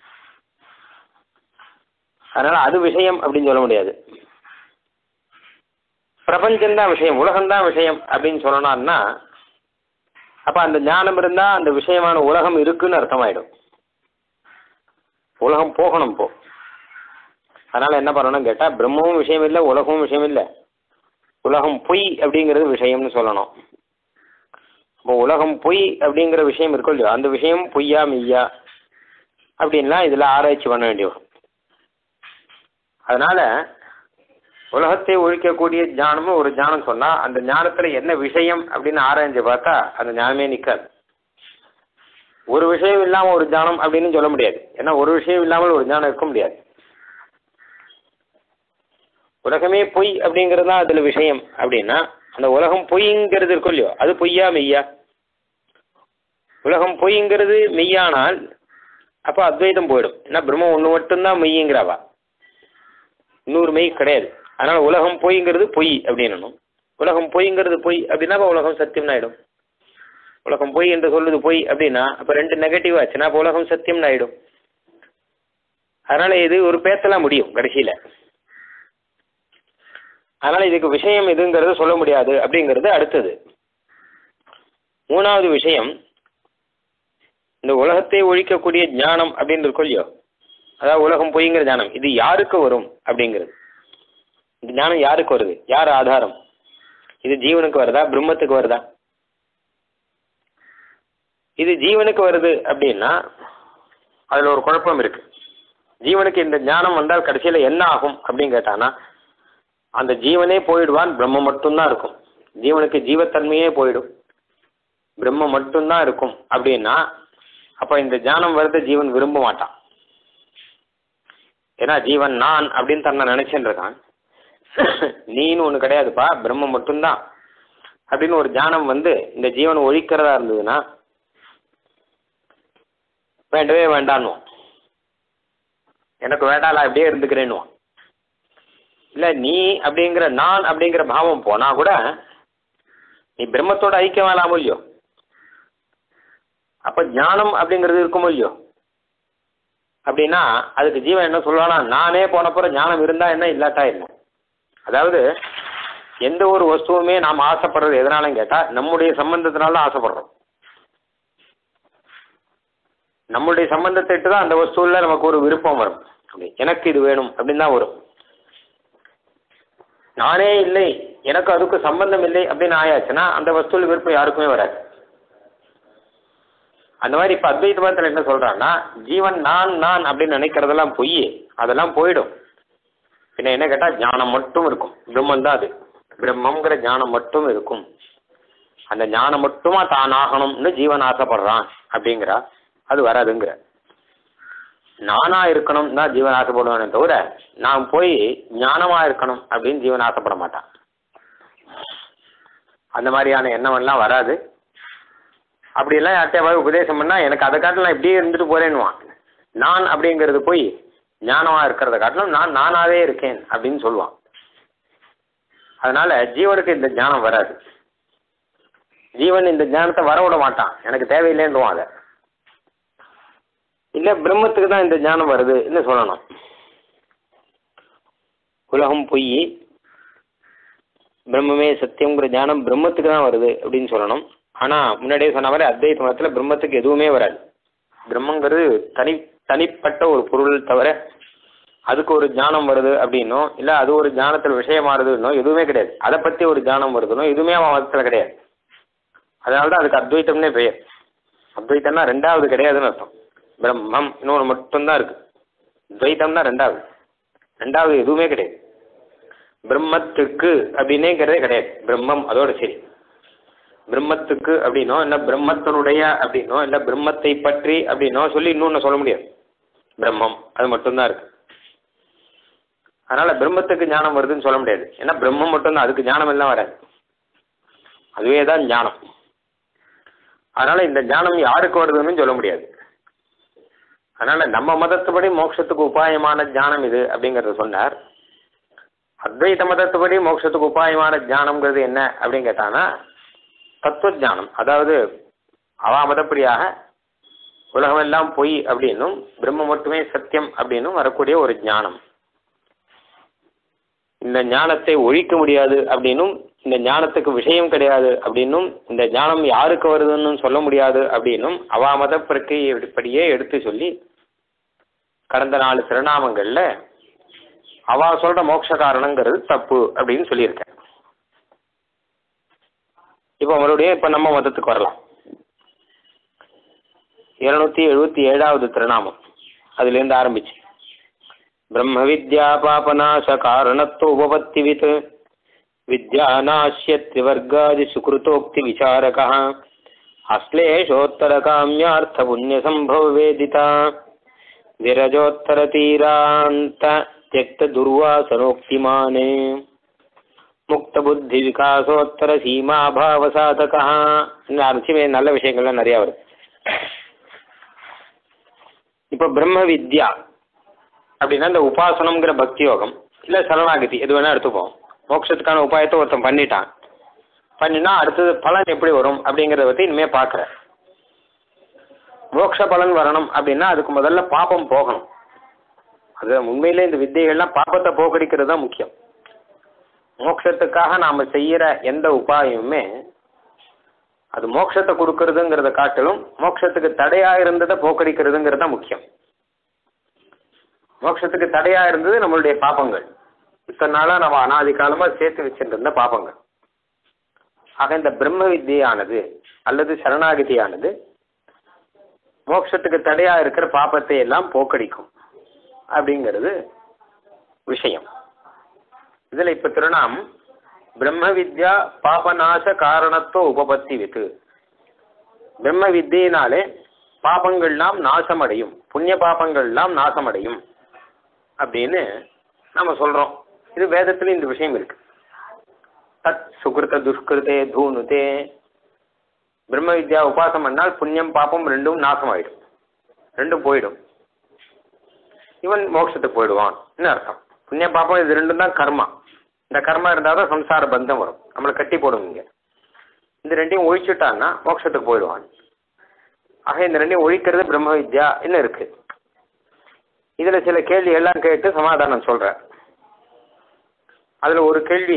அதனால அது விஷயம் அப்படின்னு சொல்ல முடியாது. பிரபஞ்சம்தான் விஷயம், உலகம்தான் விஷயம் அப்படின்னு சொல்லணும்னா அப்ப அந்த ஞானம் இருந்தா அந்த விஷயமான உலகம் இருக்குன்னு அர்த்தமாயிடும். உலகம் போகணும் போ. அதனால என்ன பண்ணணும் கேட்டா, பிரம்மமும் விஷயம் இல்லை, உலகமும் விஷயம் இல்லை, உலகம் பொய் அப்படிங்கிறது விஷயம்னு சொல்லணும். இப்போ உலகம் பொய் அப்படிங்கிற விஷயம் இருக்கும் இல்லையோ, அந்த விஷயம் பொய்யா மெய்யா அப்படின்லாம் இதுல ஆராய்ச்சி பண்ண வேண்டிய வரும். அதனால உலகத்தை ஒழிக்கக்கூடிய ஞானமும் ஒரு ஞானம் சொன்னா அந்த ஞானத்துல என்ன விஷயம் அப்படின்னு ஆராய்ஞ்சு பார்த்தா அந்த ஞானமே நிற்காது. ஒரு விஷயம் இல்லாம ஒரு ஞானம் அப்படின்னு சொல்ல முடியாது. ஏன்னா ஒரு விஷயம் இல்லாமல் ஒரு ஞானம் இருக்க முடியாது. உலகமே பொய் அப்படிங்கிறது தான் அதுல விஷயம் அப்படின்னா அந்த உலகம் பொய்ங்கிறது இருக்கும் இல்லையோ, அது பொய்யா மெய்யா? உலகம் பொய்ங்கிறது மெய்யானால் அப்ப அத்வைதம் போயிடும். ஏன்னா பிரம்மம் ஒண்ணு மட்டும்தான் மெய்ங்கிறாவா, இன்னொரு மெய் கிடையாது. அதனால உலகம் பொய்ங்கிறது பொய் அப்படின்னு. உலகம் பொய்ங்கிறது பொய் அப்படின்னா உலகம் சத்தியம் ஆயிடும். உலகம் பொய் என்று சொல்லுது பொய் அப்படின்னா அப்ப ரெண்டு நெகட்டிவ் ஆச்சுன்னா அப்ப உலகம் சத்தியம் ஆயிடும். அதனால இது ஒரு பேசலாம் முடியும் கடைசியில. அதனால இதுக்கு விஷயம் எதுங்கிறது சொல்ல முடியாது அப்படிங்கிறது அடுத்தது. மூணாவது விஷயம், இந்த உலகத்தை ஒழிக்கக்கூடிய ஞானம் அப்படின்னு இருக்கும் இல்லையோ, அதாவது உலகம் பொய்ங்கிற ஞானம், இது யாருக்கு வரும் அப்படிங்கிறது. இந்த ஞானம் யாருக்கு வருது? யார் ஆதாரம்? இது ஜீவனுக்கு வருதா, பிரம்மத்துக்கு வருதா? இது ஜீவனுக்கு வருது அப்படின்னா அதுல ஒரு குழப்பம் இருக்கு. ஜீவனுக்கு இந்த ஞானம் வந்தால் கடைசியில என்ன ஆகும் அப்படின்னு கேட்டானா அந்த ஜீவனே போயிடுவான், பிரம்மம் மட்டும்தான் இருக்கும். ஜீவனுக்கு ஜீவத்தன்மையே போயிடும், பிரம்மம் மட்டும்தான் இருக்கும் அப்படின்னா அப்ப இந்த ஞானம் வருது ஜீவன் விரும்ப மாட்டான். ஏன்னா ஜீவன் நான் அப்படின்னு தன்னை நினைச்சுட்டு இருக்கான். நீன்னு ஒண்ணு கிடையாதுப்பா, பிரம்மம் மட்டும்தான் அப்படின்னு ஒரு ஞானம் வந்து இந்த ஜீவன் ஒழிக்கிறதா இருந்ததுன்னா வேண்டவே வேண்டான்னுவான். எனக்கு வேண்டாம் அப்படியே இருந்துக்கிறேன்னுவான். இல்ல நீ அப்படிங்கிற நான் அப்படிங்கிற பாவம் போனா கூட நீ பிரம்மத்தோட ஐக்கியம் ஆகலாமோ இல்லையோ, அப்ப ஞானம் அப்படிங்கிறது இருக்குமோ இல்லையோ. அப்படின்னா அதுக்கு ஜீவன் என்ன சொல்லுவானா, நானே போனப்புறம் ஞானம் இருந்தா என்ன இல்லாட்டா என்ன. அதாவது எந்த ஒரு வஸ்துவுமே நாம் ஆசைப்படுறது எதனாலும் கேட்டா நம்முடைய சம்பந்தத்தினால ஆசைப்படுறோம். நம்முடைய சம்பந்தத்தை தான் அந்த வஸ்துவில் நமக்கு ஒரு விருப்பம் வரும். எனக்கு இது வேணும் அப்படின்னு தான் வரும். நானே இல்லை, எனக்கு அதுக்கு சம்பந்தம் இல்லை அப்படின்னு ஆயாச்சுன்னா அந்த வஸ்துவில் விருப்பம் யாருக்குமே வராது. அந்த மாதிரி இப்ப அத்வைத மதத்தில் என்ன சொல்றான்னா, ஜீவன் நான் நான் அப்படின்னு நினைக்கிறதெல்லாம் பொய், அதெல்லாம் போயிடும். பின்ன என்ன கேட்டா ஞானம் மட்டும் இருக்கும், பிரம்மன் தான் அது, பிரம்மங்கிற ஞானம் மட்டும் இருக்கும். அந்த ஞானம் மட்டுமா தான் ஆகணும்னு ஜீவன் ஆசைப்படுறான் அப்படிங்கிறா, அது வராதுங்கிற. நானா இருக்கணும் தான் ஜீவன் ஆசைப்படுவானே தவிர நான் போய் ஞானமா இருக்கணும் அப்படின்னு ஜீவன் ஆசைப்பட மாட்டான். அந்த மாதிரியான எண்ணம் எல்லாம் வராது. அப்படியெல்லாம் யார்ட்டையாவது உபதேசம் பண்ணால் எனக்கு அதை காட்டிலும் நான் இப்படியே இருந்துட்டு போகிறேன்னுவான். நான் அப்படிங்கிறது போய் ஞானமாக இருக்கிறத காட்டிலும் நான் நானாகவே இருக்கேன் அப்படின்னு சொல்லுவான். அதனால் ஜீவனுக்கு இந்த ஞானம் வராது. ஜீவன் இந்த ஞானத்தை வரவிட மாட்டான், எனக்கு தேவையில்லைன்னுவான். அதை இல்லை பிரம்மத்துக்கு தான் இந்த ஞானம் வருதுன்னு சொல்லணும். உலகம் பொய், பிரம்மமே சத்தியங்கிற ஞானம் பிரம்மத்துக்கு தான் வருது அப்படின்னு சொல்லணும். ஆனால் முன்னாடியே சொன்ன மாதிரி அத்வைத மதத்தில் பிரம்மத்துக்கு எதுவுமே வராது. பிரம்மங்கிறது தனி தனிப்பட்ட ஒரு பொருள் தவிர அதுக்கு ஒரு ஞானம் வருது அப்படின்னோ இல்லை அது ஒரு ஞானத்தில் விஷயமாறுதுன்னோ எதுவுமே கிடையாது. அதை பற்றி ஒரு ஞானம் வருதுன்னோ எதுவுமே அவன் மதத்தில் கிடையாது. அதனால தான் அதுக்கு அத்வைத்தம்னே பெயர். அத்வைத்தம்னா ரெண்டாவது கிடையாதுன்னு அர்த்தம். பிரம்மம் இன்னொன்று மட்டும்தான் இருக்குது. துவைத்தம்னா ரெண்டாவது, ரெண்டாவது எதுவுமே கிடையாது. பிரம்மத்துக்கு அப்படின்னேங்கிறதே கிடையாது. பிரம்மம் அதோட சரி. பிரம்மத்துக்கு அப்படின்னோ இல்லை பிரம்மத்தினுடைய அப்படின்னோ இல்லை பிரம்மத்தை பற்றி அப்படின்னோ சொல்லி இன்னொன்று சொல்ல முடியாது. பிரம்மம் அது மட்டும்தான் இருக்கு. அதனால் பிரம்மத்துக்கு ஞானம் வருதுன்னு சொல்ல முடியாது. ஏன்னா பிரம்மம் மட்டும்தான், அதுக்கு ஞானம் எல்லாம் வராது. அதுவே தான் ஞானம். அதனால் இந்த ஞானம் யாருக்கு வருதுன்னு சொல்ல முடியாது. அதனால் நம்ம மதத்துப்படி மோட்சத்துக்கு உபாயமான ஞானம் இது அப்படிங்கிறத சொன்னார். அத்வைத மதத்துப்படி மோட்சத்துக்கு உபாயமான ஞானம்ங்கிறது என்ன அப்படின்னு கேட்டானா தத்துவ ஞானம். அதாவது அவா மதப்படியாக உலகமெல்லாம் பொய் அப்படின்னும் பிரம்ம மட்டுமே சத்தியம் அப்படின்னும் வரக்கூடிய ஒரு ஞானம். இந்த ஞானத்தை ஒழிக்க முடியாது அப்படின்னும் இந்த ஞானத்துக்கு விஷயம் கிடையாது அப்படின்னும் இந்த ஞானம் யாருக்கு வருதுன்னு சொல்ல முடியாது அப்படின்னும் அவா மத பிரக்கையப்படியே எடுத்து சொல்லி கடந்த நாலு திருநாமங்களில் அவா சொல்ற மோட்ச காரணங்கிறது தப்பு அப்படின்னு சொல்லியிருக்கேன். இப்போ மறுபடியும் இப்போ நம்ம மதத்துக்கு வரலாம். இருநூத்தி எழுபத்தி ஏழாவது திருநாமம் அதுலேருந்து ஆரம்பிச்சு பிரம்ம வித்யா பாபநாச காரணத்துவ உபபத்திவித் வித்யா நாஷ்ய திரிவர்காதி சுக்ருதோக்தி விசாரகா அஸ்லேஷோத்தர காமியார்த்த புண்ணிய சம்பவ வேதிதா விரஜோத்தர தீராந்த தியக்த துர்வாசனோக்திமானே முக்த புத்தி விகாசோத்தர சீமாபாவ சாதகா. அரிசிமே நல்ல விஷயங்கள்லாம் நிறையா வருது. இப்போ பிரம்ம வித்யா அப்படின்னா இந்த உபாசனம்ங்கிற பக்தி யோகம் இல்லை சரணாகதி எது வேணால் எடுத்துப்போம். மோட்சத்துக்கான உபாயத்தை ஒருத்தன் பண்ணிட்டான். பண்ணினா அடுத்தது பலன் எப்படி வரும் அப்படிங்கிறத பற்றி இனிமேல் பார்க்குறேன். மோட்ச பலன் வரணும் அப்படின்னா அதுக்கு முதல்ல பாபம் போகணும். அது உண்மையிலே இந்த வித்தைகள்லாம் பாபத்தை போக்கடிக்கிறது தான் முக்கியம். மோட்சத்துக்காக நாம் செய்கிற எந்த உபாயமுமே அது மோட்சத்தை கொடுக்கறதுங்கிறத காட்டிலும் மோட்சத்துக்கு தடையாக இருந்ததை போக்கடிக்கிறதுங்கிறது தான் முக்கியம். மோட்சத்துக்கு தடையாக இருந்தது நம்மளுடைய பாபங்கள், இத்தனை நாளாக நம்ம அனாதி காலமாக சேர்த்து வச்சுட்டு இருந்த பாபங்கள். ஆக இந்த பிரம்ம வித்தியானது அல்லது சரணாகதியானது மோட்சத்துக்கு தடையாக இருக்கிற பாபத்தை எல்லாம் போக்கடிக்கும் அப்படிங்கிறது விஷயம். இதில் இப்போ திருநாம் பிரம்ம வித்யா பாபநாச காரணத்துவ உபபத்தி வித்து. பிரம்ம வித்தியினாலே பாபங்கள்லாம் நாசமடையும், புண்ணிய பாபங்கள்லாம் நாசமடையும் அப்படின்னு நம்ம சொல்கிறோம். இது வேதத்தில் இந்த விஷயம் இருக்கு. தத் சுகிருத துஷ்கிருதே தூணுதே. பிரம்ம வித்யா உபாசம் பண்ணால் புண்ணியம் பாபம் ரெண்டும் நாசமாயிடும், ரெண்டும் போயிடும். இவன் மோட்சத்துக்கு போயிடுவான் அர்த்தம். புண்ணிய பாபம் இது ரெண்டும் தான் கர்மா. இந்த கர்மா இருந்தால் தான் சம்சார பந்தம் வரும், நம்மளை கட்டி போடுவீங்க. இந்த ரெண்டையும் ஒழிச்சுட்டான்னா மோட்சத்துக்கு போயிடுவான். ஆக இந்த ரெண்டையும் ஒழிக்கிறது பிரம்ம வித்யா என்ன இருக்கு. இதில் சில கேள்வி எல்லாம் கேட்டு சமாதானம் சொல்கிறேன். அதில் ஒரு கேள்வி,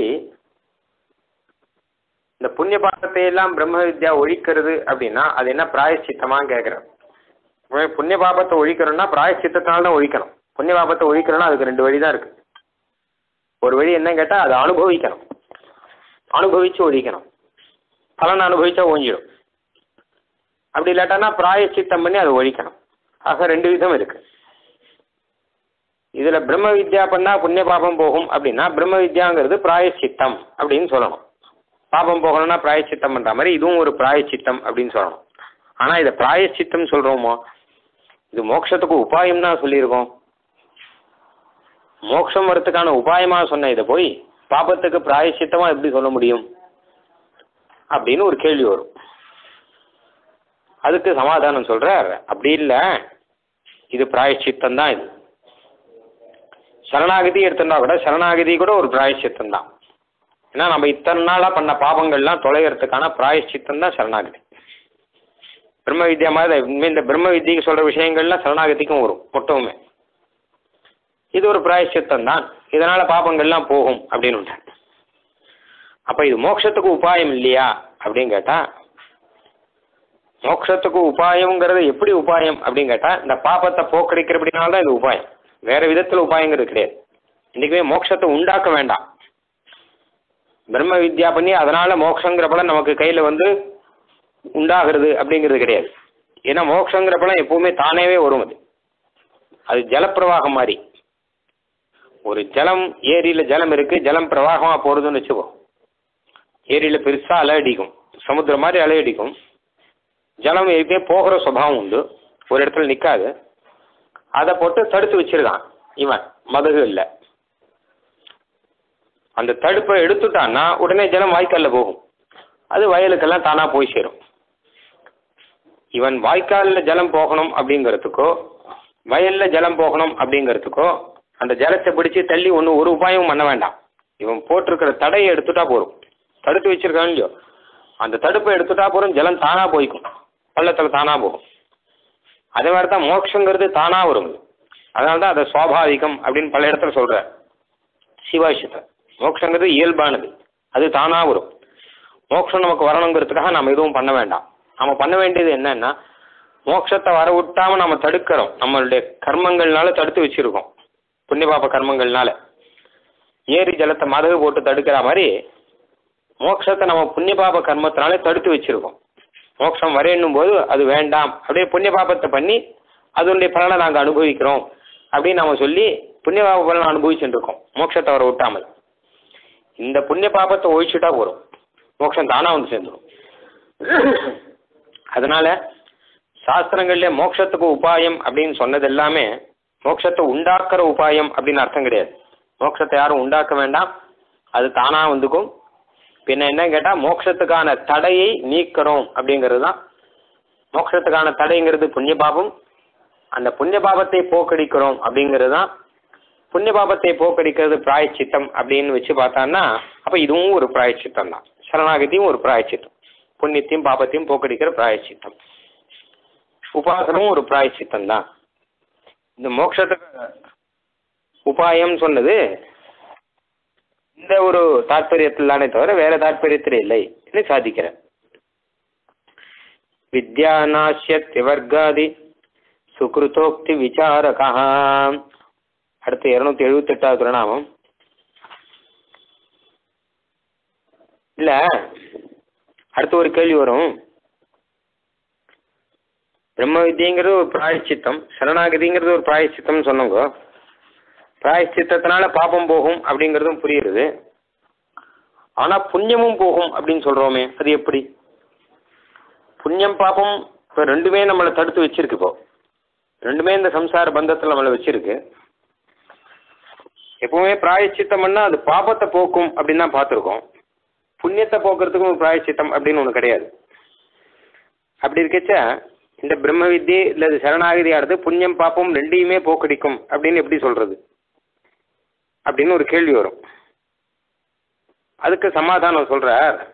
இந்த புண்ணிய பாபத்தை எல்லாம் பிரம்ம வித்யா ஒழிக்கிறது அப்படின்னா அது என்ன பிராயச்சித்தமான்னு கேட்குறேன். புண்ணிய பாபத்தை ஒழிக்கிறோம்னா பிராயச்சித்தத்தினால தான் ஒழிக்கணும். புண்ணிய பாபத்தை ஒழிக்கிறோம்னா அதுக்கு ரெண்டு வழி தான் இருக்கு. ஒரு வழி என்ன கேட்டால் அதை அனுபவிக்கணும், அனுபவிச்சு ஒழிக்கணும். பலனை அனுபவிச்சா ஒழிஞ்சிடும். அப்படி இல்லாட்டானா பிராயச்சித்தம் பண்ணி அதை ஒழிக்கணும். ஆக ரெண்டு விதம் இருக்கு. இதுல பிரம்ம வித்யா பண்ணா புண்ணிய பாபம் போகும் அப்படின்னா பிரம்ம வித்யாங்கிறது பிராயச்சித்தம் அப்படின்னு சொல்லணும். பாபம் போகணும்னா பிராயச்சித்தம் பண்ற மாதிரி இதுவும் ஒரு பிராயச்சித்தம் அப்படின்னு சொல்லணும். ஆனா இதை பிராயச்சித்தம் சொல்றோமோ, இது மோட்சத்துக்கு உபாயம் தான் சொல்லியிருக்கோம். மோட்சம் வரத்துக்கான உபாயமா சொன்ன இதை போய் பாபத்துக்கு பிராயச்சித்தமா எப்படி சொல்ல முடியும்? அப்படின்னு ஒரு கேள்வி வரும். அதுக்கு சமாதானம் சொல்றார், அப்படி இல்லை, இது பிராயச்சித்தம் தான். இது சரணாகதி எடுத்துட்டா கூட சரணாகதி கூட ஒரு பிராயச்சித்தம் தான். ஏன்னா நம்ம இத்தனை நாளா பண்ண பாவங்கள்லாம் தொலைகிறதுக்கான பிராயச்சித்தம் தான் சரணாகதி. பிரம்ம வித்யா மாதிரி இந்த பிரம்ம வித்தியக்கு சொல்ற விஷயங்கள்லாம் சரணாகதிக்கும் வரும் மொத்தமுமே. இது ஒரு பிராயச்சித்தம் தான், இதனால பாபங்கள்லாம் போகும் அப்படின்னு. அப்ப இது மோட்சத்துக்கு உபாயம் இல்லையா அப்படின்னு கேட்டா, மோட்சத்துக்கு உபாயம்ங்கிறது எப்படி உபாயம் அப்படின்னு கேட்டா, இந்த பாபத்தை போக்கடிக்கிறபடினால்தான் இது உபாயம். வேற விதத்துல உபாயங்கிறது கிடையாது. இன்னைக்குமே மோட்சத்தை உண்டாக்க வேண்டாம். பிரம்ம வித்யா பண்ணி அதனால மோட்சங்கிற பலம் நமக்கு கையில வந்து உண்டாகிறது அப்படிங்கிறது கிடையாது. ஏன்னா மோட்சங்கிற பலம் எப்பவுமே தானேவே வரும். அது அது ஜலப்பிரவாகம் மாதிரி. ஒரு ஜலம், ஏரியில ஜலம் இருக்கு, ஜலம் பிரவாகமா போறதுன்னு வச்சுக்கோ. ஏரியில பெருசா அலை அடிக்கும், சமுத்திரம் மாதிரி அலை அடிக்கும். ஜலம் எப்பயே போகிற சுபாவம் உண்டு, ஒரு இடத்துல நிற்காது. அதை போட்டு தடுத்து வச்சிருக்கான் இவன், மதகு இல்லை. அந்த தடுப்பை எடுத்துட்டான்னா உடனே ஜலம் வாய்க்காலில் போகும், அது வயலுக்கெல்லாம் தானா போய் சேரும். இவன் வாய்க்காலில் ஜலம் போகணும் அப்படிங்கிறதுக்கோ வயல்ல ஜலம் போகணும் அப்படிங்கிறதுக்கோ அந்த ஜலத்தை பிடிச்சி தள்ளி ஒன்று ஒரு உபாயமும் பண்ண வேண்டாம். இவன் போட்டிருக்கிற தடையை எடுத்துட்டா போறோம். தடுத்து வச்சிருக்கான் இல்லையோ, அந்த தடுப்பை எடுத்துட்டா போறோம், ஜலம் தானா போய்க்கும், பள்ளத்தில் தானா போகும். அதே மாதிரி தான் மோட்சங்கிறது தானா வரும். அதனால தான் அதை சுவாபாவிகம் அப்படின்னு பல இடத்துல சொல்ற சிவாஷத்தை. மோட்சங்கிறது இயல்பானது, அது தானா வரும். மோட்சம் நமக்கு வரணுங்கிறதுக்காக நம்ம எதுவும் பண்ண வேண்டாம். நம்ம பண்ண வேண்டியது என்னன்னா, மோட்சத்தை வர விட்டாம நம்ம தடுக்கிறோம். நம்மளுடைய கர்மங்கள்னால தடுத்து வச்சிருக்கோம், புண்ணிய பாப கர்மங்கள்னால. ஏரி ஜலத்தை மதகு போட்டு தடுக்கிற மாதிரி மோட்சத்தை நம்ம புண்ணிய பாப கர்மத்தினாலே தடுத்து வச்சிருக்கோம். மோட்சம் வரையணும் போது அது வேண்டாம், அப்படியே புண்ணிய பாபத்தை பண்ணி அதனுடைய பலனை நாங்கள் அனுபவிக்கிறோம் அப்படின்னு நம்ம சொல்லி புண்ணிய பாப பலனை அனுபவிச்சுட்டு இருக்கோம், மோட்சத்தை வர விட்டாமல். இந்த புண்ணிய பாபத்தை ஒழிச்சுட்டா போறோம், மோட்சம் தானா வந்து சேர்ந்துடும். அதனால சாஸ்திரங்கள்ல மோட்சத்துக்கு உபாயம் அப்படின்னு சொன்னது எல்லாமே மோட்சத்தை உண்டாக்குற உபாயம் அப்படின்னு அர்த்தம் கிடையாது. மோட்சத்தை யாரும் உண்டாக்க வேண்டாம், அது தானா வந்துக்கும். பின்ன என்ன கேட்டா, மோட்சத்துக்கான தடையை நீக்கிறோம் அப்படிங்கிறது தான். மோட்சத்துக்கான தடைங்கிறது புண்ணிய பாபம், அந்த புண்ணிய பாபத்தை போக்கடிக்கிறோம் அப்படிங்கிறது தான். புண்ணிய பாபத்தை போக்கடிக்கிறது பிராயச்சித்தம் அப்படின்னு வச்சு பார்த்தான்னா, அப்ப இதுவும் ஒரு பிராயச்சித்தம் தான். சரணாகதியும் ஒரு பிராயச்சித்தம், புண்ணியத்தையும் பாபத்தையும் போக்கடிக்கிற பிராயச்சித்தம். உபாசனமும் ஒரு பிராயச்சித்தம் தான். இந்த மோட்சத்துக்கு உபாயம் சொன்னது இந்த ஒரு தாற்பயத்திலானே தவிர வேற தாற்பயத்தில் இல்லை என்று சாதிக்கிற. வித்யா நாஷ்யத் விவர்காதி சுக்ருதோக்தி விசாரகா. அடுத்து இருநூத்தி எழுபத்தி எட்டாவது திருநாமம். இல்ல, அடுத்து ஒரு கேள்வி வரும். பிரம்ம வித்தியங்கிறது ஒரு பிராயச்சித்தம், சரணாகதிங்கிறது ஒரு பிராயச்சித்தம் சொன்னவங்க. பிராயச்சித்தத்தினால பாபம் போகும் அப்படிங்கிறதும் புரியுறது. ஆனா புண்ணியமும் போகும் அப்படின்னு சொல்றோமே, அது எப்படி? புண்ணியம் பாபம் இப்போ ரெண்டுமே நம்மளை தடுத்து வச்சிருக்கு. இப்போ ரெண்டுமே இந்த சம்சார பந்தத்தில் நம்மளை வச்சிருக்கு. எப்பவுமே பிராயச்சித்தம் பண்ணா அது பாபத்தை போக்கும் அப்படின்னு தான் பார்த்துருக்கோம். புண்ணியத்தை போக்குறதுக்கும் ஒரு பிராயச்சித்தம் அப்படின்னு ஒன்று கிடையாது. அப்படி இருக்கச்ச இந்த பிரம்ம வித்தியை இல்லை சரணாகதியானது புண்ணியம் பாப்பம் ரெண்டையுமே போக்கடிக்கும் அப்படின்னு எப்படி சொல்றது அப்படின்னு ஒரு கேள்வி வரும். அதுக்கு சமாதானம் சொல்ற,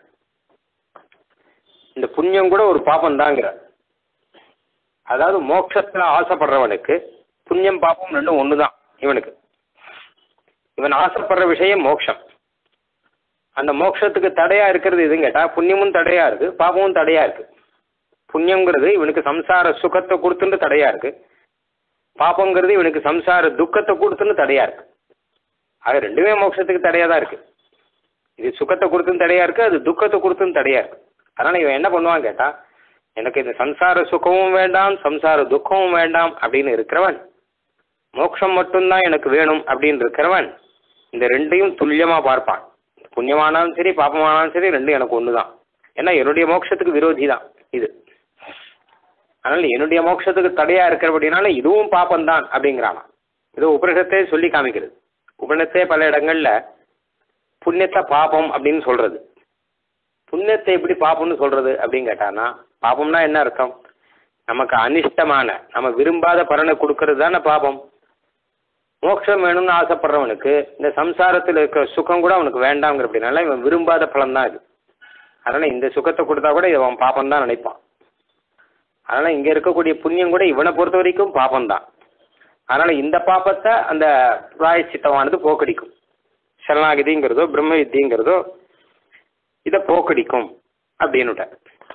இந்த புண்ணியம் கூட ஒரு பாப்பம் தாங்கிற. அதாவது மோட்சத்துல ஆசைப்படுறவனுக்கு புண்ணியம் பாப்பம் ரெண்டும் ஒண்ணுதான். இவனுக்கு இவன் ஆசைப்படுற விஷயம் மோட்சம். அந்த மோட்சத்துக்கு தடையா இருக்கிறது எதுன்னு கேட்டா, புண்ணியமும் தடையா இருக்கு, பாப்பமும் தடையா இருக்கு. புண்ணியங்கிறது இவனுக்கு சம்சார சுகத்தை கொடுத்துன்னு தடையா இருக்கு, பாப்பங்கிறது இவனுக்கு சம்சார துக்கத்தை கொடுத்துன்னு தடையா இருக்கு. அது ரெண்டுமே மோட்சத்துக்கு தடையா தான் இருக்கு. இது சுகத்தை கொடுத்துன்னு தடையா இருக்கு, அது துக்கத்தை கொடுத்துன்னு தடையா இருக்கு. அதனால இவன் என்ன பண்ணுவான் கேட்டா, எனக்கு இந்த சம்சார சுகமும் வேண்டாம் சம்சார துக்கமும் வேண்டாம் அப்படின்னு இருக்கிறவன், மோட்சம் மட்டும்தான் எனக்கு வேணும் அப்படின்னு இருக்கிறவன் இந்த ரெண்டையும் துல்லியமா பார்ப்பான். புண்ணியமானாலும் சரி பாப்பமானாலும் சரி ரெண்டும் எனக்கு ஒண்ணுதான். ஏன்னா என்னுடைய மோட்சத்துக்கு விரோதி தான் இது. அதனால என்னுடைய மோட்சத்துக்கு தடையா இருக்கிறபடினால இதுவும் பாப்பம்தான் அப்படிங்கிறானா. இது உபனிஷத்தே சொல்லி காமிக்கிறது. உபனிஷத்தே பல இடங்கள்ல புண்ணியத்தை பாபம் அப்படின்னு சொல்றது. புண்ணியத்தை எப்படி பாப்பம்னு சொல்றது அப்படின்னு கேட்டானா, பாப்பம்னா என்ன அர்த்தம்? நமக்கு அனிஷ்டமான நம்ம விரும்பாத பலனை கொடுக்கறது தானே பாபம். மோட்சம் வேணும்னு ஆசைப்படுறவனுக்கு இந்த சம்சாரத்தில் இருக்கிற சுகம் கூட அவனுக்கு வேண்டாங்கிற அப்படின்னால இவன் விரும்பாத பலன் தான் இது. அதனால இந்த சுகத்தை கொடுத்தா கூட இவன் பாப்பம் தான் நினைப்பான். அதனால இங்க இருக்கக்கூடிய புண்ணியம் கூட இவனை பொறுத்த வரைக்கும் பாப்பம் தான். அதனால இந்த பாப்பத்தை அந்த பிராயச்சித்தமானது போக்கடிக்கும். சரணாகதிங்கிறதோ பிரம்ம வித்திங்கிறதோ இதை போக்கடிக்கும் அப்படின்னுட்ட.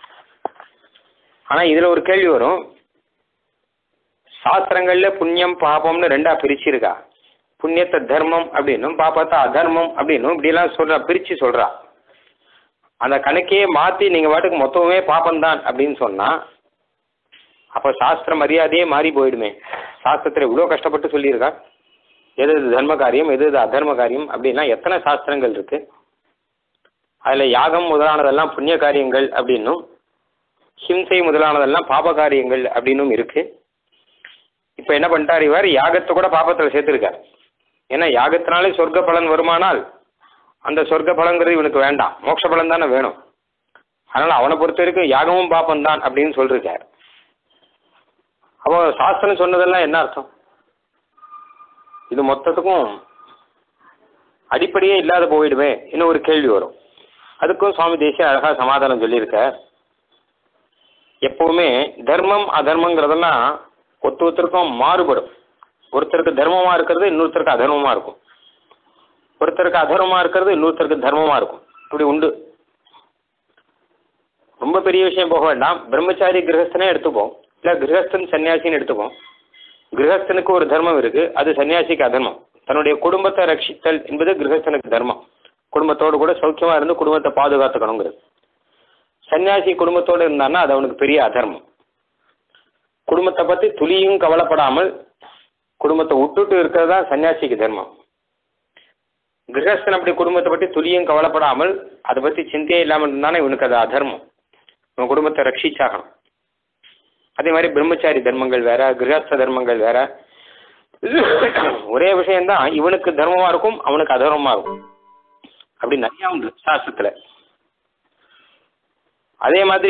ஆனா இதுல ஒரு கேள்வி வரும், சாஸ்திரங்கள்ல புண்ணியம் பாபம்னு ரெண்டா பிரிச்சிருக்கா? புண்ணியத்தை தர்மம் அப்படின்னும் பாப்பத்தை அதர்மம் அப்படின்னும் இப்படிலாம் சொல்றா, பிரிச்சு சொல்றா. அந்த கணக்கையே மாத்தி நீங்க பாட்டுக்கு மொத்தமே பாப்பம்தான் அப்படின்னு சொன்னா அப்ப சாஸ்திர மரியாதையே மாறி போயிடுமே. சாஸ்திரத்துல இவ்வளவு கஷ்டப்பட்டு சொல்லியிருக்கா, எது எது தர்ம காரியம் எது எது அதர்ம காரியம் அப்படின்னா எத்தனை சாஸ்திரங்கள் இருக்கு. அதுல யாகம் முதலானதெல்லாம் புண்ணிய காரியங்கள் அப்படின்னும் ஹிம்சை முதலானதெல்லாம் பாப காரியங்கள் அப்படின்னும் இருக்கு. இப்ப என்ன பண்ணிட்டார் இவர், யாகத்தை கூட பாபத்தில் சேர்த்திருக்கார். ஏன்னா யாகத்தினாலே சொர்க்க பலன் வருமானால் அந்த சொர்க்க பலங்கிறது இவனுக்கு வேண்டாம், மோட்ச பலன் தானே வேணும். அதனால அவனை பொறுத்த வரைக்கும் யாகமும் பாப்பம் தான் அப்படின்னு சொல்லிருக்கார். அப்போ சாஸ்திரம் சொன்னதெல்லாம் என்ன அர்த்தம்? இது மொத்தத்துக்கும் அடிப்படையே இல்லாத போயிடுமே இன்னும் ஒரு கேள்வி வரும். அதுக்கும் சுவாமி தேசிய அழகா சமாதானம் சொல்லியிருக்க. எப்பவுமே தர்மம் அதர்மங்கிறதெல்லாம் ஒத்து ஒருத்தருக்கும் மாறுபடும். ஒருத்தருக்கு தர்மமா இருக்கிறது இன்னொருத்தருக்கு அதர்மமா இருக்கும், ஒருத்தருக்கு அதர்மமா இருக்கிறது இன்னொருத்தருக்கு தர்மமா இருக்கும். இப்படி உண்டு. ரொம்ப பெரிய விஷயம் போக வேண்டாம், பிரம்மச்சாரி கிரகஸ்தனே எடுத்துப்போம், இல்லை கிரகஸ்தன் சன்னியாசின்னு எடுத்துப்போம். கிரகஸ்தனுக்கு ஒரு தர்மம் இருக்கு, அது சன்னியாசிக்கு அதர்மம். தன்னுடைய குடும்பத்தை ரட்சித்தல் என்பது கிரகஸ்தனுக்கு தர்மம். குடும்பத்தோடு கூட சௌக்கியமா இருந்து குடும்பத்தை பாதுகாத்துக்கணுங்கிறது. சன்னியாசி குடும்பத்தோடு இருந்தான்னா அது அவனுக்கு பெரிய அதர்மம். குடும்பத்தை பத்தி துளியும் கவலைப்படாமல் குடும்பத்தை விட்டுட்டு இருக்கிறது தான் சன்னியாசிக்கு தர்மம். கிரகஸ்தன் அப்படி குடும்பத்தை பற்றி துளியும் கவலைப்படாமல் அதை பத்தி சிந்தையே இல்லாமல் இருந்தானே இவனுக்கு அது அதர்மம். இவன் குடும்பத்தை ரட்சிச்சாகணும். அதே மாதிரி பிரம்மச்சாரி தர்மங்கள் வேற, கிரகஸ்த தர்மங்கள் வேற. ஒரே விஷயம்தான், இவனுக்கு தர்மமா இருக்கும் அவனுக்கு அதர்மமா இருக்கும். அப்படி நிறைய உண்டு சாஸ்திரத்துல. அதே மாதிரி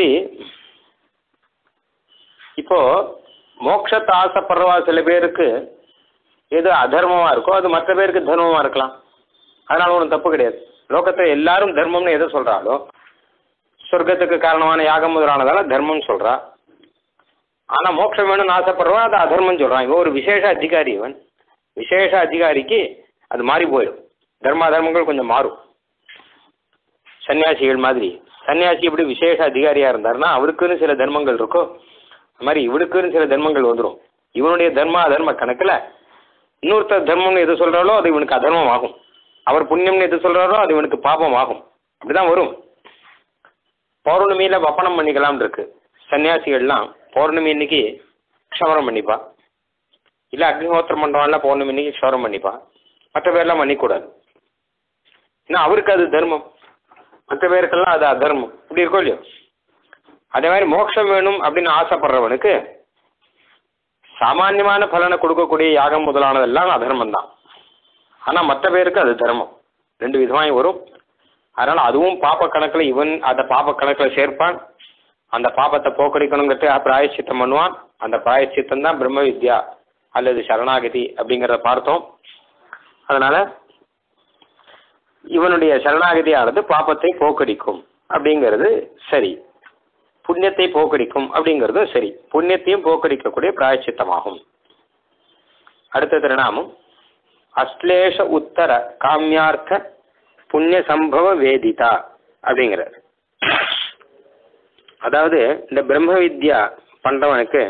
இப்போ மோட்சத்தை ஆசைப்படுறவா சில பேருக்கு எது அதர்மமா இருக்கோ அது மற்ற பேருக்கு தர்மமா இருக்கலாம். அதனால ஒன்றும் தப்பு கிடையாது. லோகத்துல எல்லாரும் தர்மம்னு எதை சொல்றாலோ, சொர்க்கத்துக்கு காரணமான யாகம் முதலானதால தர்மம் சொல்றா. ஆனா மோட்சம் வேணும்னு ஆசைப்படுறவன் அது அதர்மம் சொல்றான். இவன் ஒரு விசேஷ அதிகாரி. இவன் விசேஷ அதிகாரிக்கு அது மாறி போயிடும். தர்ம அதர்மங்கள் கொஞ்சம் மாறும். சன்னியாசிகள் மாதிரி சன்னியாசி இப்படி விசேஷ அதிகாரியா இருந்தாருன்னா அவருக்குன்னு சில தர்மங்கள் இருக்கோ, அது மாதிரி இவனுக்குன்னு சில தர்மங்கள் வந்துடும். இவனுடைய தர்ம அதர்ம கணக்குல இன்னொருத்தர் தர்மம்னு எது சொல்றாலோ அது இவனுக்கு அதர்மம் ஆகும். அவர் புண்ணியம்னு எது சொல்றாரோ அது இவனுக்கு பாபம் ஆகும். அப்படிதான் வரும். பௌர்ணமியில வப்பனம் பண்ணிக்கலாம் இருக்கு. சன்னியாசிகள்லாம் பௌர்ணமி இன்னைக்கு க்ஷவரம் பண்ணிப்பா, இல்லை அக்னிஹோத்திரம் பண்றவான்லாம் பௌர்ணமி இன்னைக்கு க்ஷவரம் பண்ணிப்பா. மற்ற பேர்லாம் பண்ணிக்கூடாது. ஏன்னா அவருக்கு அது தர்மம், மற்ற பேருக்கெல்லாம் அது அதர்மம். இப்படி இருக்கோ இல்லையோ? அதே மாதிரி மோட்சம் வேணும் அப்படின்னு ஆசைப்படுறவனுக்கு சாமான்யமான பலனை கொடுக்கக்கூடிய யாகம் முதலானதெல்லாம் அதர்மம் தான். ஆனால் மற்ற பேருக்கு அது தர்மம். ரெண்டு விதமாய் வரும். அதனால அதுவும் பாப்ப கணக்கில் இவன் அதை பாப்ப கணக்கில் சேர்ப்பான். அந்த பாப்பத்தை போக்கடிக்கணுங்கிறது பிராயச்சித்தம் பண்ணுவான். அந்த பிராயச்சித்தம் தான் பிரம்ம வித்யா அல்லது சரணாகதி அப்படிங்கிறத பார்த்தோம். அதனால இவனுடைய சரணாகதியானது பாப்பத்தை போக்கடிக்கும் அப்படிங்கிறது சரி, புண்ணியத்தை போக்கடிக்கும் அப்படிங்கிறது சரி. புண்ணியத்தையும் போக்கடிக்கக்கூடிய பிராயச்சித்தமாகும். அடுத்த திருநாமம் அஸ்லேஷ உத்தர காமியார்த்த புண்ணிய சம்பவ வேதிதா அப்படிங்கிறார். அதாவது இந்த பிரம்ம வித்யா பண்றவனுக்கு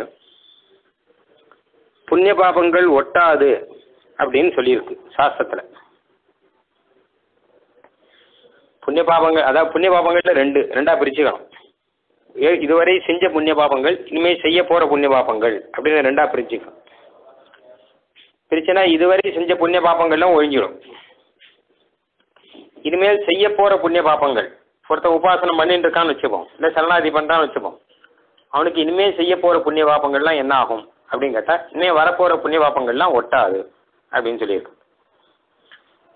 புண்ணிய பாபங்கள் ஒட்டாது அப்படின்னு சொல்லியிருக்கு சாஸ்திரத்துல. புண்ணிய பாபங்கள், அதாவது புண்ணிய பாபங்கள்ல ரெண்டு ரெண்டா பிரிச்சுக்கணும். இதுவரை செஞ்ச புண்ணிய பாபங்கள், இனிமேல் செய்ய போற புண்ணிய பாபங்கள் அப்படின்னு ரெண்டா பிரிச்சுக்கணும். பிரிச்சுன்னா இதுவரை செஞ்ச புண்ணிய பாபங்கள்லாம் ஒழிஞ்சிடும். இனிமேல் செய்ய போற புண்ணிய பாபங்கள், ஒருத்த உபாசனம் பண்ணிட்டு இருக்கான்னு வச்சுப்போம், இல்லை சரணாதி பண்றான்னு வச்சுப்போம், அவனுக்கு இனிமேல் செய்ய போற புண்ணிய பாபங்கள்லாம் என்ன ஆகும் அப்படின்னு கேட்டா, இனிமேல் வரப்போற புண்ணிய பாபங்கள்லாம் ஒட்டாது அப்படின்னு சொல்லியிருக்கு.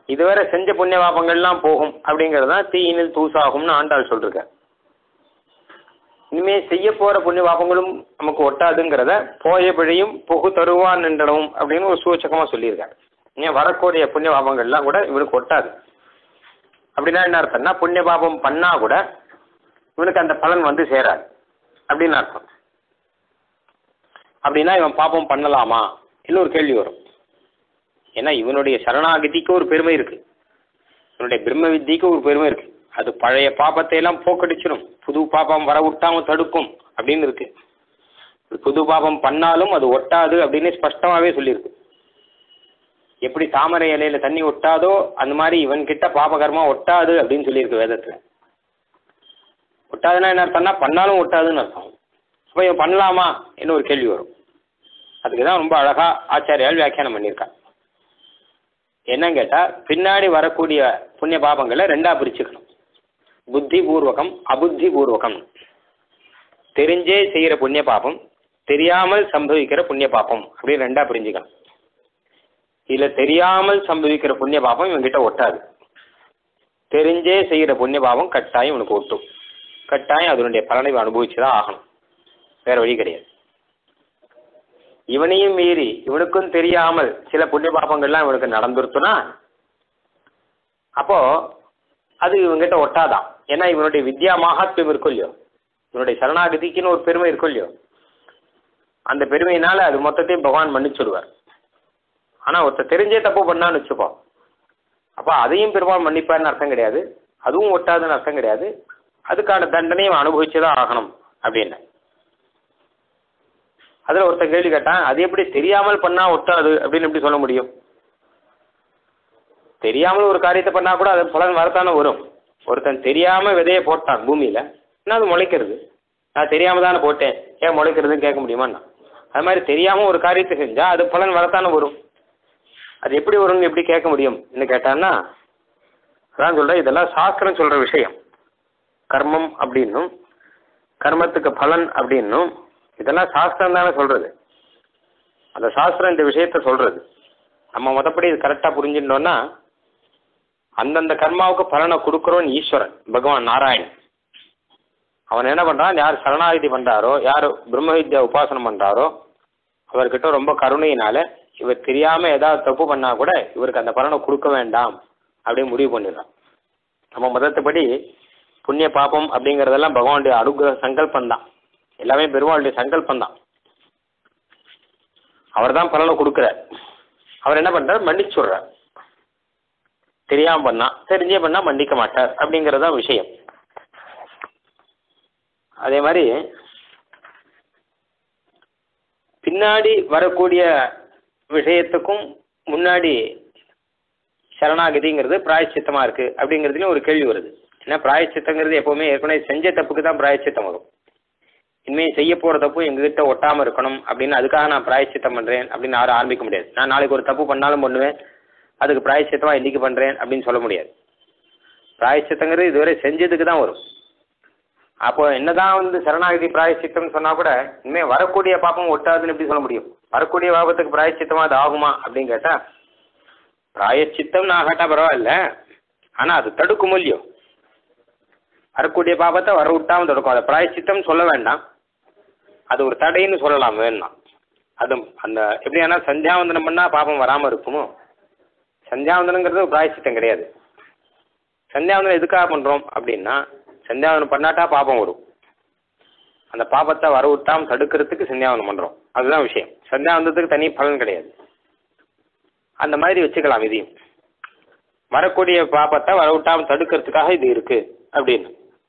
இதுவரை செஞ்ச புண்ணிய பாபங்கள்லாம் போகும் அப்படிங்கிறது தான் தீயினில் தூசாகும்னு ஆண்டாள் சொல்லிருக்க. இனிமே செய்ய போற புண்ணிய பாபங்களும் நமக்கு ஒட்டாதுங்கிறத போய பிழையும் புகு தருவான் என்றவும் அப்படின்னு ஒரு சூச்சகமா சொல்லியிருக்காரு. ஏன் வரக்கூடிய புண்ணிய பாபங்கள்லாம் கூட இவனுக்கு ஒட்டாது. அப்படின்னா என்ன அர்த்தம்னா புண்ணிய பாபம் பண்ணா கூட இவனுக்கு அந்த பலன் வந்து சேராது அப்படின்னு அர்த்தம். அப்படின்னா இவன் பாபம் பண்ணலாமா இன்னொரு கேள்வி வரும். ஏன்னா இவனுடைய சரணாகதிக்கு ஒரு பெருமை இருக்கு, இவனுடைய பிரம்ம வித்திக்கு ஒரு பெருமை இருக்கு. அது பழைய பாபத்தை எல்லாம் போக்கடிச்சிடும், புது பாபம் வர விட்டாம தடுக்கும் அப்படின்னு இருக்கு. புது பாபம் பண்ணாலும் அது ஒட்டாது அப்படின்னு ஸ்பஷ்டமாவே சொல்லியிருக்கு. எப்படி தாமரை இலையில தண்ணி ஒட்டாதோ அந்த மாதிரி இவன் கிட்ட பாபகர்மா ஒட்டாது அப்படின்னு சொல்லியிருக்கு வேதத்துல. ஒட்டாதுன்னா என்ன அர்த்தம்னா பண்ணாலும் ஒட்டாதுன்னு அர்த்தம். அப்போ இவன் பண்ணலாமா என்ன ஒரு கேள்வி வரும். அதுக்கு தான் ரொம்ப அழகா ஆச்சாரியால் வியாக்கியானம் பண்ணியிருக்கான். என்னன்னு கேட்டா பின்னாடி வரக்கூடிய புண்ணிய பாபங்களை ரெண்டா பிரிச்சுக்கணும். புத்தி பூர்வகம் அபுத்தி பூர்வகம். தெரிஞ்சே செய்யற புண்ணிய பாபம், தெரியாமல் சம்பவிக்கிற புண்ணிய பாபம் அப்படின்னு ரெண்டா பிரிஞ்சுக்கணும். இதுல தெரியாமல் சம்பவிக்கிற புண்ணிய பாபம் இவன்கிட்ட ஒட்டாது. தெரிஞ்சே செய்யற புண்ணிய பாபம் கட்டாயம் இவனுக்கு ஒட்டும். கட்டாயம் அதனுடைய பலனை அனுபவிச்சுதான் ஆகணும், வேற வழி கிடையாது. இவனையும் மீறி இவனுக்கும் தெரியாமல் சில புண்ணிய பாபங்கள்லாம் இவனுக்கு நடந்துருச்சுன்னா அப்போ அது இவங்கிட்ட ஒட்டாதான். ஏன்னா இவனுடைய வித்யா மகாத்மியம் இருக்கும் இல்லையோ, இவனுடைய சரணாகதிக்குன்னு ஒரு பெருமை இருக்கும் இல்லையோ, அந்த பெருமையினால அது மொத்தத்தையும் பகவான் மன்னிச்சுடுவார். ஆனா ஒருத்தர் தெரிஞ்சே தப்பு பண்ணான்னு வச்சுப்போ, அப்போ அதையும் பெருமாள் மன்னிப்பார்னு அர்த்தம் கிடையாது, அதுவும் ஒட்டாதுன்னு அர்த்தம் கிடையாது. அதுக்கான தண்டனையும் அனுபவிச்சுதான் ஆகணும் அப்படின்னு. அதுல ஒருத்தர் கேள்வி கேட்டான், அது எப்படி தெரியாமல் பண்ணா ஒட்டாது அப்படின்னு எப்படி சொல்ல முடியும்? தெரியாமல் ஒரு காரியத்தை பண்ணா கூட அது பலன் வரத்தானே வரும். ஒருத்தன் தெரியாம விதையை போட்டான் பூமியில, என்ன அது முளைக்கிறது. நான் தெரியாம தானே போட்டேன், ஏன் முளைக்கிறதுன்னு கேட்க முடியுமாண்ணா? அது மாதிரி தெரியாம ஒரு காரியத்தை செஞ்சா அது பலன் வரத்தானே வரும். அது எப்படி வரும்னு எப்படி கேட்க முடியும் என்ன கேட்டான்னா, அதான் சொல்ற இதெல்லாம் சாஸ்திரம் சொல்ற விஷயம். கர்மம் அப்படின்னும் கர்மத்துக்கு பலன் அப்படின்னும் இதெல்லாம் சாஸ்திரம் தானே சொல்றது. அந்த சாஸ்திரம் இந்த விஷயத்த சொல்றது. நம்ம மொத்தப்படி இது கரெக்டா புரிஞ்சுட்டோம்னா அந்தந்த கர்மாவுக்கு பலனை கொடுக்குறோன் ஈஸ்வரன் பகவான் நாராயணன். அவன் என்ன பண்றான், யார் சரணாகதி பண்றாரோ, யார் பிரம்ம வித்யா உபாசனம் பண்றாரோ அவர்கிட்ட ரொம்ப கருணையினால இவர் தெரியாம ஏதாவது தப்பு பண்ணா கூட இவருக்கு அந்த பலனை கொடுக்க வேண்டாம் அப்படின்னு முடிவு பண்ணிடுறான். நம்ம மதத்துப்படி புண்ணிய பாபம் அப்படிங்கிறதெல்லாம் பகவானுடைய அனுகிரக சங்கல்பம் தான், எல்லாமே பெருமாளுடைய சங்கல்பம் தான். அவர் தான் பலனை கொடுக்குறார். அவர் என்ன பண்றார், மன்னிச்சுடுறார். தெரியாம பண்ணா, தெரிஞ்சே பண்ணா மன்னிக்க மாட்டார் அப்படிங்கறதுதான் விஷயம். அதே மாதிரி பின்னாடி வரக்கூடிய விஷயத்துக்கும் முன்னாடி சரணாகதிங்கிறது பிராயச்சித்தமா இருக்கு அப்படிங்கிறதுலயும் ஒரு கேள்வி வருது. ஏன்னா பிராயச்சித்தங்கிறது எப்பவுமே ஏற்கனவே செஞ்ச தப்புக்கு தான் பிராயச்சித்தம் வரும். இனிமேல் செய்ய போற தப்பு எங்ககிட்ட ஒட்டாம இருக்கணும் அப்படின்னு அதுக்காக நான் பிராயச்சித்தம் பண்றேன் அப்படின்னு யாரும் ஆரம்பிக்க முடியாது. நான் நாளைக்கு ஒரு தப்பு பண்ணாலும் பண்ணுவேன், அதுக்கு பிராயச்சித்தமா இன்னைக்கு பண்றேன் அப்படின்னு சொல்ல முடியாது. பிராயச்சித்தங்கிறது இதுவரை செஞ்சதுக்கு தான் வரும். அப்போ என்னதான் வந்து சரணாகதி பிராயச்சித்தம்னு சொன்னா கூட இனிமேல் வரக்கூடிய பாப்பம் ஒட்டாதுன்னு எப்படி சொல்ல முடியும்? வரக்கூடிய பாபத்துக்கு பிராயச்சித்தமா அது ஆகுமா அப்படின்னு கேட்டா, பிராயச்சித்தம் ஆகாட்டா பரவாயில்ல, ஆனா அது தடுக்கும் இல்லையோ. வரக்கூடிய பாபத்தை வர விட்டாம தடுக்கும். அதை பிராயச்சித்தம் சொல்ல வேண்டாம், அது ஒரு தடைன்னு சொல்லலாம் வேணா. அது அந்த எப்படியானா சந்தியாவந்தனம் பண்ணா பாபம் வராம இருக்குமோ, சந்தியாவந்தனங்கிறது ஒரு பிராயச்சித்தம் கிடையாது. சந்தியாவந்தனம் எதுக்காக பண்றோம் அப்படின்னா, சந்தியாவந்தனம் பண்ணாட்டா பாபம் வரும். அந்த பாபத்தை வர விட்டாம தடுக்கிறதுக்கு சந்தியாவந்தனம் பண்றோம், அதுதான் விஷயம். சந்தியாவந்தனத்துக்கு தனி பலன் கிடையாது. அந்த மாதிரி வச்சுக்கலாம். இதையும் வரக்கூடிய பாபத்தை வர விட்டாம தடுக்கிறதுக்காக இது இருக்கு அப்படின்னு.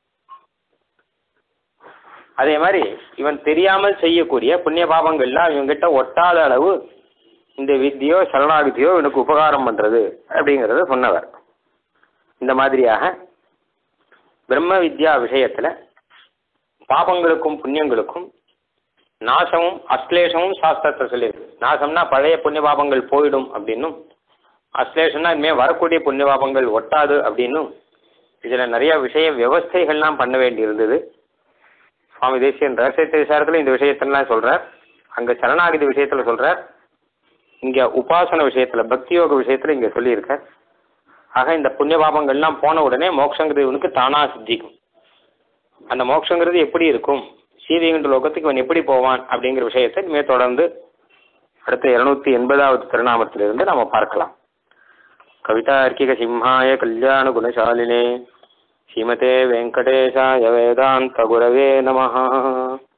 அதே மாதிரி இவன் தெரியாமல் செய்யக்கூடிய புண்ணிய பாபங்கள்லாம் இவங்கிட்ட ஒட்டாத அளவு இந்த வித்தியோ சரணாகதியோ இவனுக்கு உபகாரம் பண்றது அப்படிங்கிறத சொன்னவர். இந்த மாதிரியாக பிரம்ம வித்யா விஷயத்துல பாபங்களுக்கும் புண்ணியங்களுக்கும் நாசமும் அஸ்லேஷமும் சாஸ்திரத்தை சொல்லியிருக்கு. நாசம்னா பழைய புண்ணிய பாபங்கள் போயிடும் அப்படின்னும், அஸ்லேஷம்னா இனிமேல் வரக்கூடிய புண்ணிய பாபங்கள் ஒட்டாது அப்படின்னும் இதுல நிறைய விஷய வியவஸ்தைகள்லாம் பண்ண வேண்டி இருந்தது. சுவாமி தேசிகன் ரகசியத்தை விசாரத்துல இந்த விஷயத்தெல்லாம் சொல்றார், அங்க சரணாகதி விஷயத்துல சொல்றார், இங்க உபாசன விஷயத்துல பக்தி யோக விஷயத்துல இங்க சொல்லியிருக்கார். ஆக இந்த புண்ணிய பாபங்கள்லாம் போன உடனே மோட்சங்கிறது இவனுக்கு தானாக சித்திக்கும். அந்த மோட்சங்கிறது எப்படி இருக்கும், சீதைகின்ற லோகத்துக்கு இவன் எப்படி போவான் அப்படிங்கிற விஷயத்தை இனிமேல் தொடர்ந்து அடுத்த இருநூத்தி எண்பதாவது திருநாமத்திலிருந்து நாம பார்க்கலாம். கவிதார்க்கிக சிம்ஹாய கல்யாண குணசாலினே ஸ்ரீமதே வெங்கடேசாய வேதாந்த குரவே நமஹ.